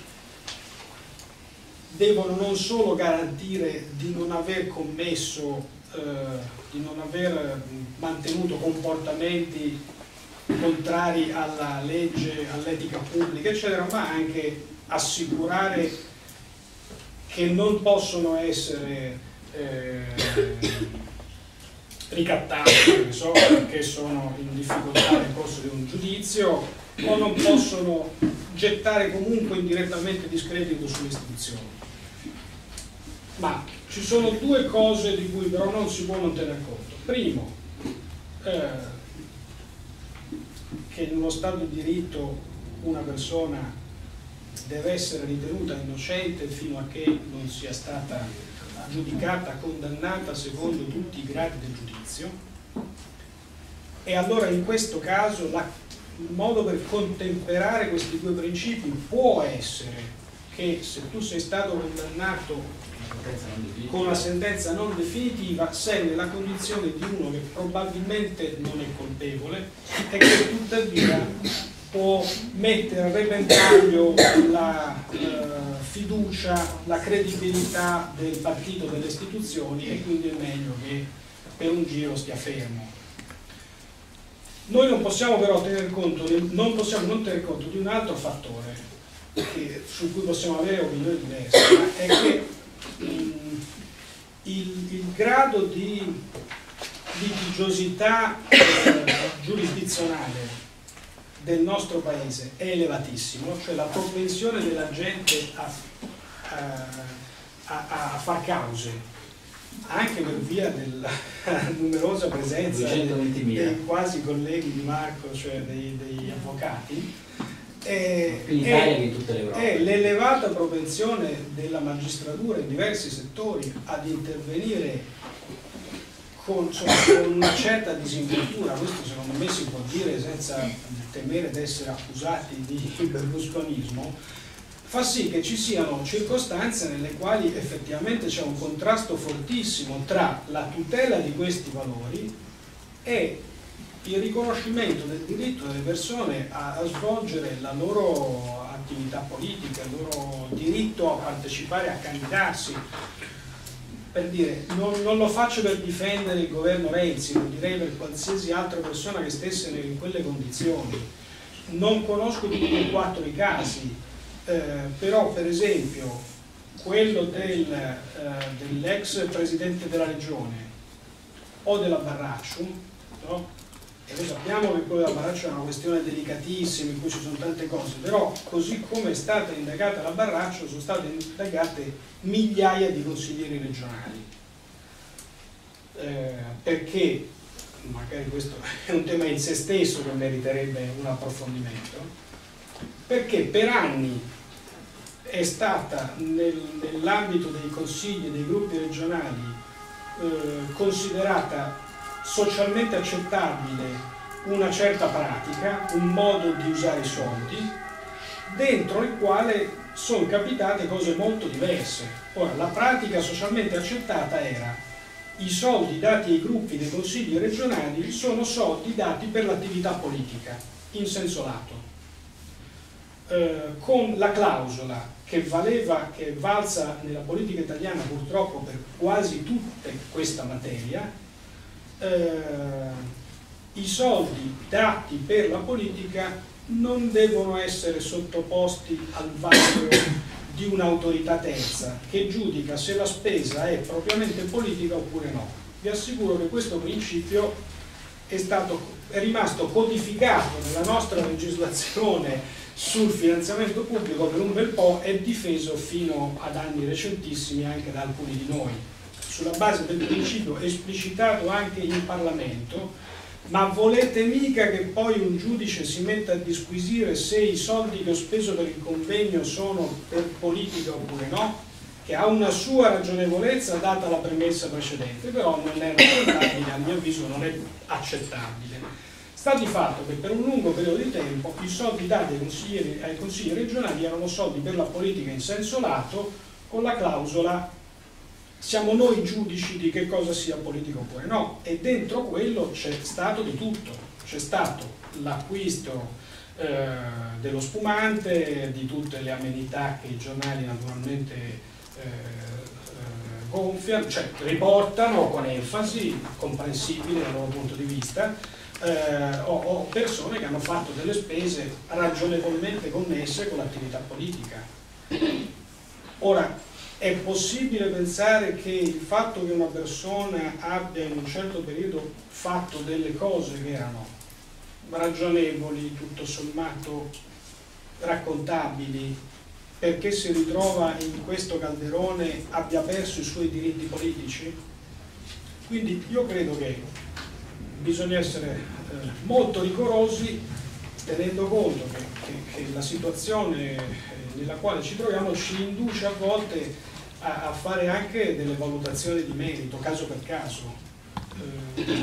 devono non solo garantire di non aver commesso Eh, di non aver mantenuto comportamenti contrari alla legge, all'etica pubblica, eccetera, ma anche assicurare che non possono essere eh, ricattati, so, perché sono in difficoltà nel corso di un giudizio, o non possono gettare comunque indirettamente discredito sulle istituzioni. Ma ci sono due cose di cui però non si può non tener conto. Primo, eh, che in uno Stato di diritto una persona deve essere ritenuta innocente fino a che non sia stata giudicata, condannata secondo tutti i gradi del giudizio, e allora in questo caso la, il modo per contemperare questi due principi può essere che se tu sei stato condannato con una sentenza non definitiva sei nella condizione di uno che probabilmente non è colpevole e che tuttavia può mettere a repentaglio la eh, fiducia, la credibilità del partito, delle istituzioni, e quindi è meglio che per un giro stia fermo. Noi non possiamo però tener conto, non possiamo non tener conto di un altro fattore che, su cui possiamo avere opinioni diverse, ma è che il, il grado di litigiosità eh, giurisdizionale del nostro paese è elevatissimo, cioè la propensione della gente a, a, a, a far cause, anche per via della numerosa presenza dei, dei quasi colleghi di Marco, cioè dei, degli avvocati, e, in Italia e in tutta l'Europa, e l'elevata propensione della magistratura in diversi settori ad intervenire con, insomma, con una certa disinvoltura, questo secondo me si può dire senza temere di essere accusati di berlusconismo, fa sì che ci siano circostanze nelle quali effettivamente c'è un contrasto fortissimo tra la tutela di questi valori e il riconoscimento del diritto delle persone a, a svolgere la loro attività politica, il loro diritto a partecipare, a candidarsi. Per dire, non, non lo faccio per difendere il governo Renzi, lo direi per qualsiasi altra persona che stesse in quelle condizioni. Non conosco tutti e quattro i casi, eh, però per esempio quello del, eh, dell'ex presidente della regione o della Barracciu, no? E noi sappiamo che quello della Barracciu è una questione delicatissima in cui ci sono tante cose, però così come è stata indagata la Barracciu sono state indagate migliaia di consiglieri regionali, eh, perché magari questo è un tema in se stesso che meriterebbe un approfondimento, perché per anni è stata nel, nell'ambito dei consigli dei gruppi regionali eh, considerata socialmente accettabile una certa pratica, un modo di usare i soldi, dentro il quale sono capitate cose molto diverse. Ora, la pratica socialmente accettata era: i soldi dati ai gruppi dei consigli regionali sono soldi dati per l'attività politica, in senso lato, eh, con la clausola che valeva, che è valsa nella politica italiana purtroppo per quasi tutta questa materia. Eh, i soldi dati per la politica non devono essere sottoposti al vaglio di un'autorità terza che giudica se la spesa è propriamente politica oppure no. Vi assicuro che questo principio è, stato, è rimasto codificato nella nostra legislazione sul finanziamento pubblico per un bel po' e difeso fino ad anni recentissimi anche da alcuni di noi, sulla base del principio esplicitato anche in Parlamento. Ma volete mica che poi un giudice si metta a disquisire se i soldi che ho speso per il convegno sono per politica oppure no? Che ha una sua ragionevolezza data la premessa precedente, però non è accettabile, a mio avviso non è accettabile. Sta di fatto che per un lungo periodo di tempo i soldi dati ai consiglieri, ai consigli regionali erano soldi per la politica in senso lato, con la clausola: siamo noi giudici di che cosa sia politica oppure no, e dentro quello c'è stato di tutto, c'è stato l'acquisto eh, dello spumante, di tutte le amenità che i giornali naturalmente eh, eh, gonfiano, cioè riportano con enfasi, comprensibile dal loro punto di vista, eh, o, o persone che hanno fatto delle spese ragionevolmente connesse con l'attività politica. Ora, è possibile pensare che il fatto che una persona abbia in un certo periodo fatto delle cose che erano ragionevoli, tutto sommato raccontabili, perché si ritrova in questo calderone abbia perso i suoi diritti politici? Quindi io credo che bisogna essere eh, molto rigorosi, tenendo conto che, che, che la situazione nella quale ci troviamo ci induce a volte a, a fare anche delle valutazioni di merito, caso per caso. Eh,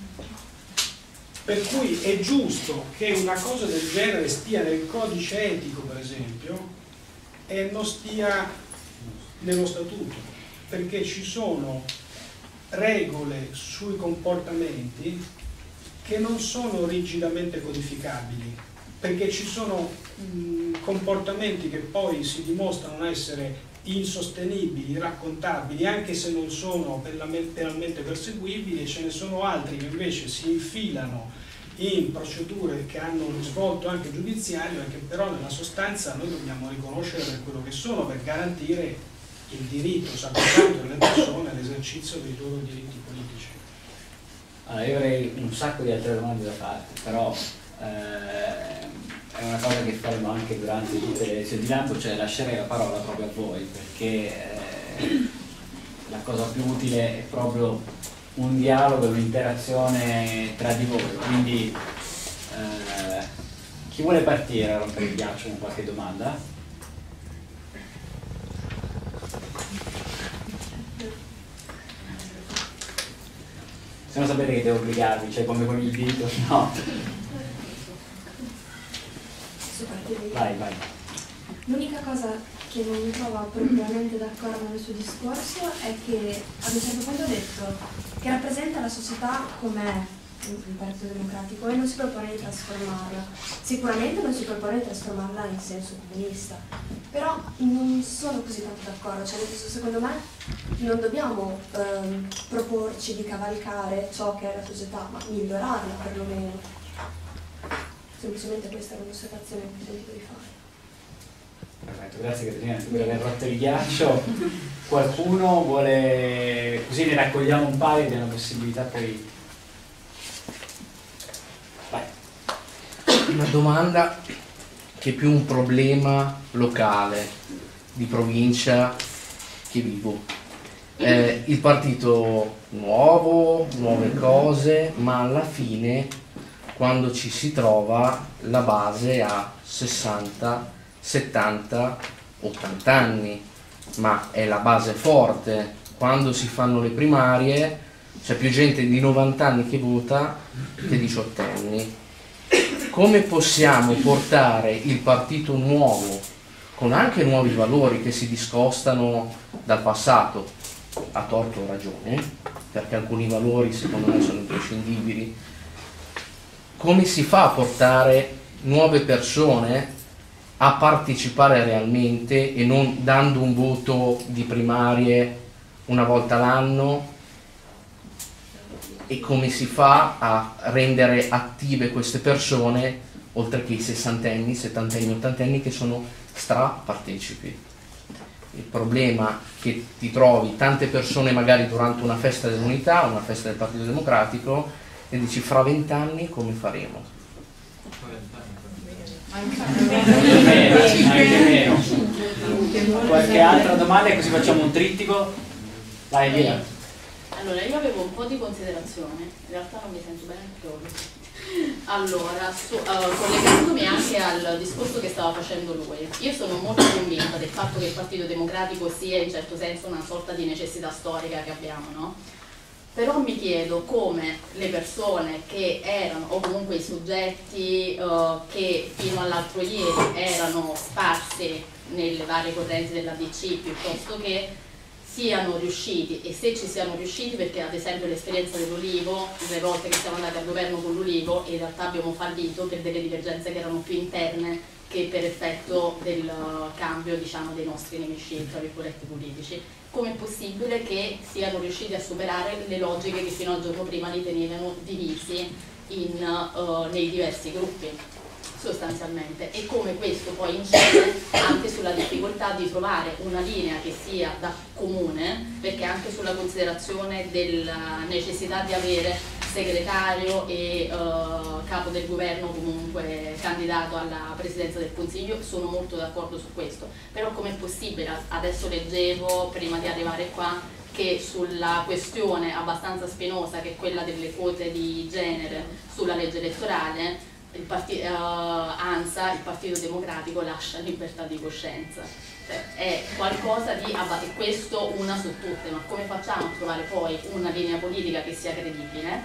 per cui è giusto che una cosa del genere stia nel codice etico, per esempio, e non stia nello statuto, perché ci sono regole sui comportamenti che non sono rigidamente codificabili, perché ci sono mh, comportamenti che poi si dimostrano essere insostenibili, raccontabili, anche se non sono penalmente perseguibili, e ce ne sono altri che invece si infilano in procedure che hanno un risvolto anche giudiziario e che però nella sostanza noi dobbiamo riconoscere per quello che sono, per garantire il diritto sacrosanto delle persone all'esercizio dei loro diritti politici. Allora, io avrei un sacco di altre domande da fare, però eh, è una cosa che faremo anche durante tutte le lezioni di Lampo, cioè lascerei la parola proprio a voi, perché eh, la cosa più utile è proprio un dialogo, un'interazione tra di voi, quindi eh, chi vuole partire a rompere il ghiaccio con qualche domanda? Se no sapete che devo obbligarvi, cioè come con il dito, no? Vai, vai. L'unica cosa che non mi trovo propriamente d'accordo nel suo discorso è che ad un certo punto ha detto che rappresenta la società com'è il Partito Democratico e non si propone di trasformarla. Sicuramente non si propone di trasformarla in senso comunista, però non sono così tanto d'accordo, cioè nel senso, secondo me non dobbiamo ehm, proporci di cavalcare ciò che è la società, ma migliorarla perlomeno. Semplicemente questa è un'osservazione che ho sentito di fare. Perfetto, grazie Caterina per aver rotto il ghiaccio. Qualcuno vuole, così ne raccogliamo un paio e diamo la possibilità poi. Vai. Una domanda che è più un problema locale, di provincia che vivo. Eh, il partito nuovo, nuove cose, ma alla fine quando ci si trova la base ha sessanta, settanta, ottanta anni, ma è la base forte. Quando si fanno le primarie c'è più gente di novanta anni che vota che diciottenni. Come possiamo portare il partito nuovo, con anche nuovi valori che si discostano dal passato, a torto o ragione, perché alcuni valori secondo me sono imprescindibili, come si fa a portare nuove persone a partecipare realmente e non dando un voto di primarie una volta l'anno, e come si fa a rendere attive queste persone oltre che i sessantenni, settantenni, ottantenni che sono strapartecipi. Il problema è che ti trovi tante persone magari durante una festa dell'unità, una festa del Partito Democratico, e dici fra vent'anni come faremo? Anche meno, anche meno. Qualche altra domanda così facciamo un trittico? Vai via. Allora, io avevo un po' di considerazione, in realtà non mi sento bene proprio. Allora, su, uh, collegandomi anche al discorso che stava facendo lui, io sono molto convinta del fatto che il Partito Democratico sia in certo senso una sorta di necessità storica che abbiamo, no? Però mi chiedo come le persone che erano, o comunque i soggetti uh, che fino all'altro ieri erano sparsi nelle varie correnti dell'A D C piuttosto che siano riusciti, e se ci siano riusciti, perché ad esempio l'esperienza dell'Ulivo, le volte che siamo andati al governo con l'Ulivo, in realtà abbiamo fallito per delle divergenze che erano più interne che per effetto del cambio, diciamo, dei nostri nemici, tra virgolette, politici. Com'è possibile che siano riusciti a superare le logiche che fino al giorno prima li tenevano divisi in, uh, nei diversi gruppi, sostanzialmente, e come questo poi incide anche sulla difficoltà di trovare una linea che sia da comune, perché anche sulla considerazione della necessità di avere segretario e uh, capo del governo comunque candidato alla presidenza del Consiglio, sono molto d'accordo su questo. Però com'è possibile, adesso leggevo prima di arrivare qua che sulla questione abbastanza spinosa che è quella delle quote di genere sulla legge elettorale, il partito, uh, ANSA, il Partito Democratico, lascia libertà di coscienza. Cioè, è qualcosa di abbatte, questo una su tutte, ma come facciamo a trovare poi una linea politica che sia credibile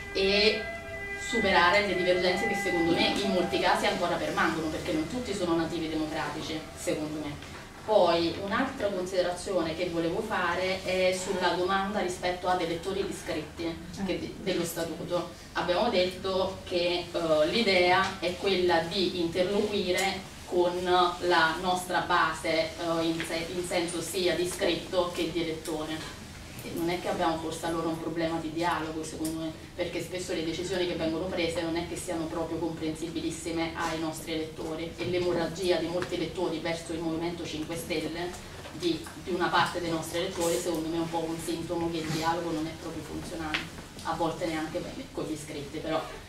e superare le divergenze che secondo me in molti casi ancora permangono, perché non tutti sono nativi democratici, secondo me. Poi un'altra considerazione che volevo fare è sulla domanda rispetto ad elettori iscritti che, dello statuto. Abbiamo detto che uh, l'idea è quella di interloquire con la nostra base uh, in, se, in senso sia di iscritto che di elettore. E non è che abbiamo forse allora un problema di dialogo, secondo me, perché spesso le decisioni che vengono prese non è che siano proprio comprensibilissime ai nostri elettori, e l'emorragia di molti elettori verso il Movimento cinque Stelle, di, di una parte dei nostri elettori, secondo me è un po' un sintomo che il dialogo non è proprio funzionale, a volte neanche con gli iscritti, però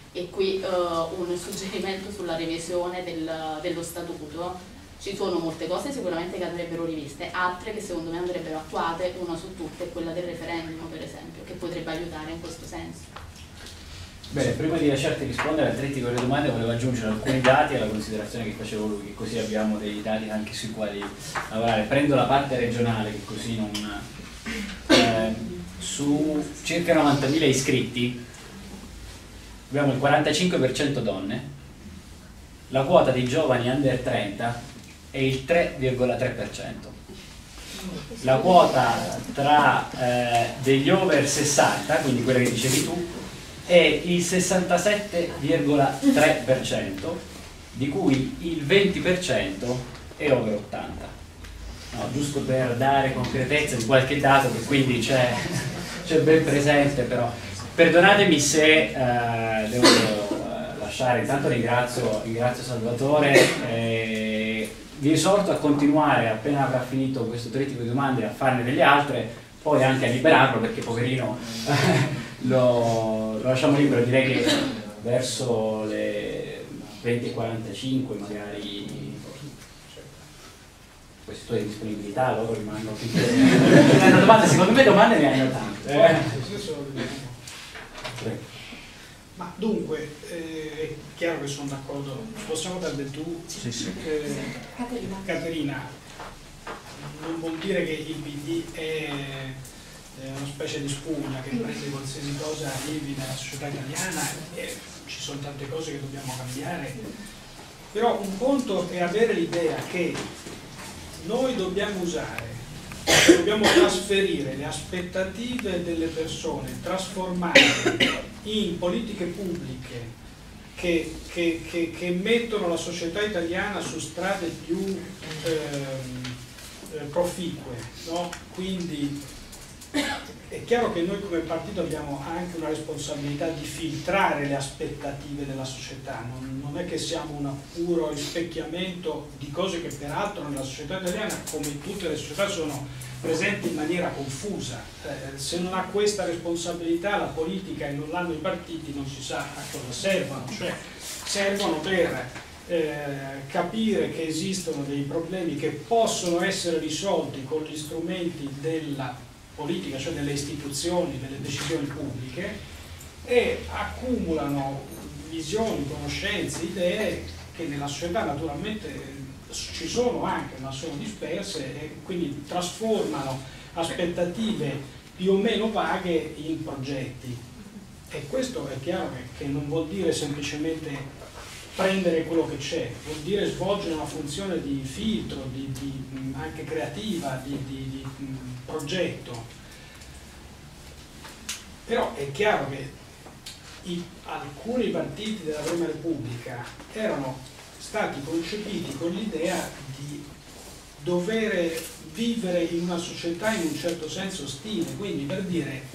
E qui uh, un suggerimento sulla revisione del, dello statuto. Ci sono molte cose sicuramente che andrebbero riviste, altre che secondo me andrebbero attuate, una su tutte è quella del referendum per esempio, che potrebbe aiutare in questo senso. Bene, prima di lasciarti rispondere a tre di quelle domande volevo aggiungere alcuni dati alla considerazione che facevo lui, che così abbiamo dei dati anche sui quali lavorare. Prendo la parte regionale, che così non... Eh, su circa novantamila iscritti abbiamo il quarantacinque per cento donne, la quota dei giovani under trenta è il tre virgola tre per cento, la quota tra eh, degli over sessanta, quindi quella che dicevi tu, è il sessantasette virgola tre per cento, di cui il venti per cento è over ottanta. No, giusto per dare concretezza di qualche dato che quindi c'è ben presente, però perdonatemi se eh, devo eh, lasciare. Intanto ringrazio, ringrazio Salvatore, eh, vi esorto a continuare appena avrà finito questo trittico di domande a farne delle altre, poi anche a liberarlo, perché poverino lo, lo lasciamo libero. Direi che verso le venti e quarantacinque magari queste tue disponibilità loro rimangono tutte le domande, secondo me domande ne hanno tante. Eh? Ma dunque, eh, è chiaro che sono d'accordo, possiamo dare del tu? Sì, sì. Eh, Caterina. Caterina, non vuol dire che il P D è una specie di spugna che prende qualsiasi cosa arrivi nella società italiana, e ci sono tante cose che dobbiamo cambiare, però un conto è avere l'idea che noi dobbiamo usare, dobbiamo trasferire le aspettative delle persone, trasformarle in politiche pubbliche che, che, che, che mettono la società italiana su strade più eh, proficue, no? Quindi è chiaro che noi come partito abbiamo anche una responsabilità di filtrare le aspettative della società, non, non è che siamo un puro rispecchiamento di cose che peraltro nella società italiana, come in tutte le società, sono presenti in maniera confusa. Eh, se non ha questa responsabilità la politica e non l'hanno i partiti, non si sa a cosa servono, cioè servono per eh, capire che esistono dei problemi che possono essere risolti con gli strumenti della politica, cioè delle istituzioni, delle decisioni pubbliche, e accumulano visioni, conoscenze, idee che nella società naturalmente ci sono anche, ma sono disperse, e quindi trasformano aspettative più o meno vaghe in progetti. E questo è chiaro che, che non vuol dire semplicemente prendere quello che c'è, vuol dire svolgere una funzione di filtro, di, di, anche creativa, di, di, di progetto. Però è chiaro che i, alcuni partiti della Prima Repubblica erano stati concepiti con l'idea di dover vivere in una società in un certo senso ostile, quindi per dire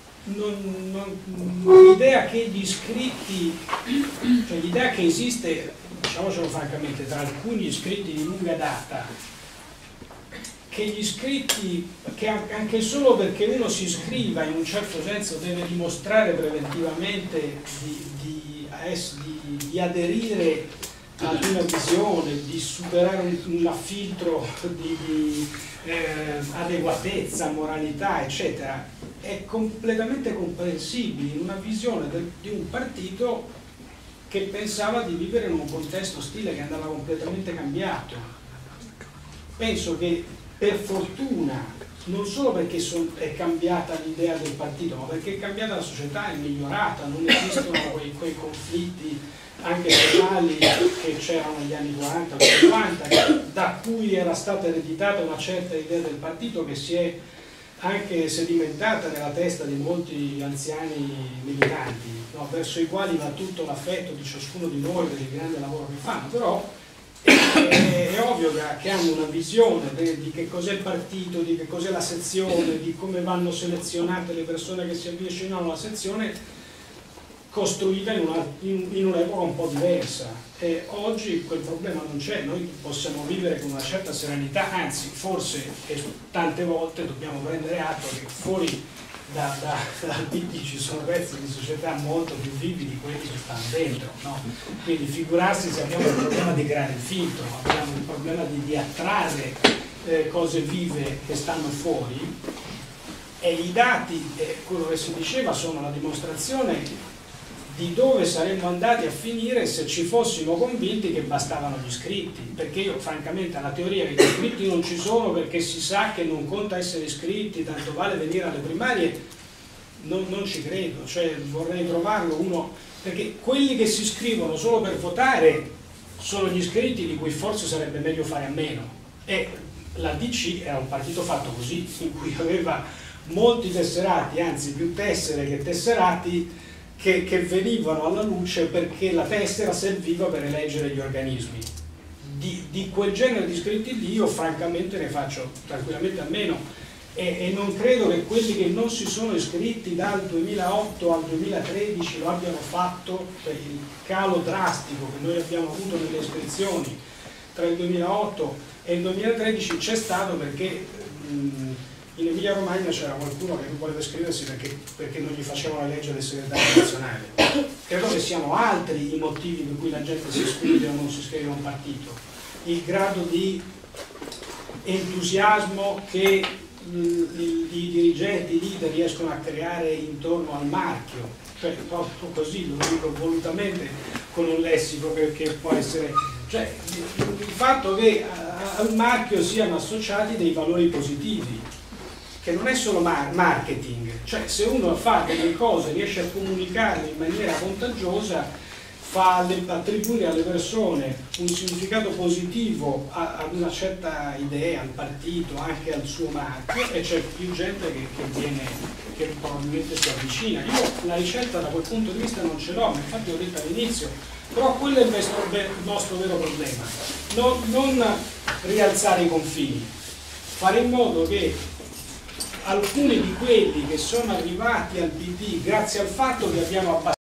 l'idea che gli iscritti, cioè l'idea che esiste, diciamocelo francamente, tra alcuni iscritti di lunga data, che gli iscritti, che anche solo perché uno si iscriva in un certo senso deve dimostrare preventivamente di, di, di, di aderire ad una visione, di superare un, un filtro di, di eh, adeguatezza, moralità, eccetera, è completamente comprensibile in una visione del, di un partito che pensava di vivere in un contesto ostile che andava completamente cambiato. Penso che per fortuna, non solo perché son, è cambiata l'idea del partito, ma perché è cambiata la società, è migliorata, non esistono quei, quei conflitti anche sociali che c'erano negli anni quaranta cinquanta, da cui era stata ereditata una certa idea del partito che si è anche sedimentata nella testa di molti anziani militanti, no? Verso i quali va tutto l'affetto di ciascuno di noi per il grande lavoro che fanno, però è, è, è ovvio che, che hanno una visione de, di che cos'è il partito, di che cos'è la sezione, di come vanno selezionate le persone che si avvicinano alla sezione, costruita in, una, in, in un'epoca un po' diversa, e oggi quel problema non c'è, noi possiamo vivere con una certa serenità, anzi forse e tante volte dobbiamo prendere atto che fuori da, da, dal P D ci sono pezzi di società molto più vivi di quelli che stanno dentro, no? Quindi figurarsi se abbiamo il problema di creare il filtro, abbiamo il problema di, di attrarre eh, cose vive che stanno fuori, e i dati, eh, quello che si diceva, sono la dimostrazione di dove saremmo andati a finire se ci fossimo convinti che bastavano gli iscritti, perché io francamente alla teoria che gli iscritti non ci sono perché si sa che non conta essere iscritti, tanto vale venire alle primarie, non, non ci credo, cioè vorrei trovarlo uno, perché quelli che si iscrivono solo per votare sono gli iscritti di cui forse sarebbe meglio fare a meno, e la D C era un partito fatto così, in cui aveva molti tesserati, anzi più tessere che tesserati, Che, che venivano alla luce perché la tessera serviva per eleggere gli organismi. Di, di quel genere di iscritti lì io francamente ne faccio tranquillamente a meno, e, e non credo che quelli che non si sono iscritti dal duemilaotto al duemilatredici lo abbiano fatto per il calo drastico che noi abbiamo avuto nelle iscrizioni tra il duemilaotto e il duemilatredici c'è stato perché mh, in Emilia Romagna c'era qualcuno che non voleva iscriversi perché, perché non gli facevano la legge del segretario nazionale. Credo che siano altri i motivi per cui la gente si iscrive o non si iscrive a un partito. Il grado di entusiasmo che i dirigenti, i leader riescono a creare intorno al marchio, cioè proprio così, lo dico volutamente con un lessico che, che può essere, cioè il fatto che al marchio siano associati dei valori positivi, che non è solo marketing, cioè se uno fa delle cose, riesce a comunicarle in maniera contagiosa, fa attribuire alle persone un significato positivo ad una certa idea, al partito, anche al suo marchio, e c'è più gente che, che viene, che probabilmente si avvicina. Io la ricetta da quel punto di vista non ce l'ho, ma infatti ho detto all'inizio, però quello è il nostro, il nostro vero problema, non, non rialzare i confini, fare in modo che alcuni di quelli che sono arrivati al P D grazie al fatto che abbiamo abbassato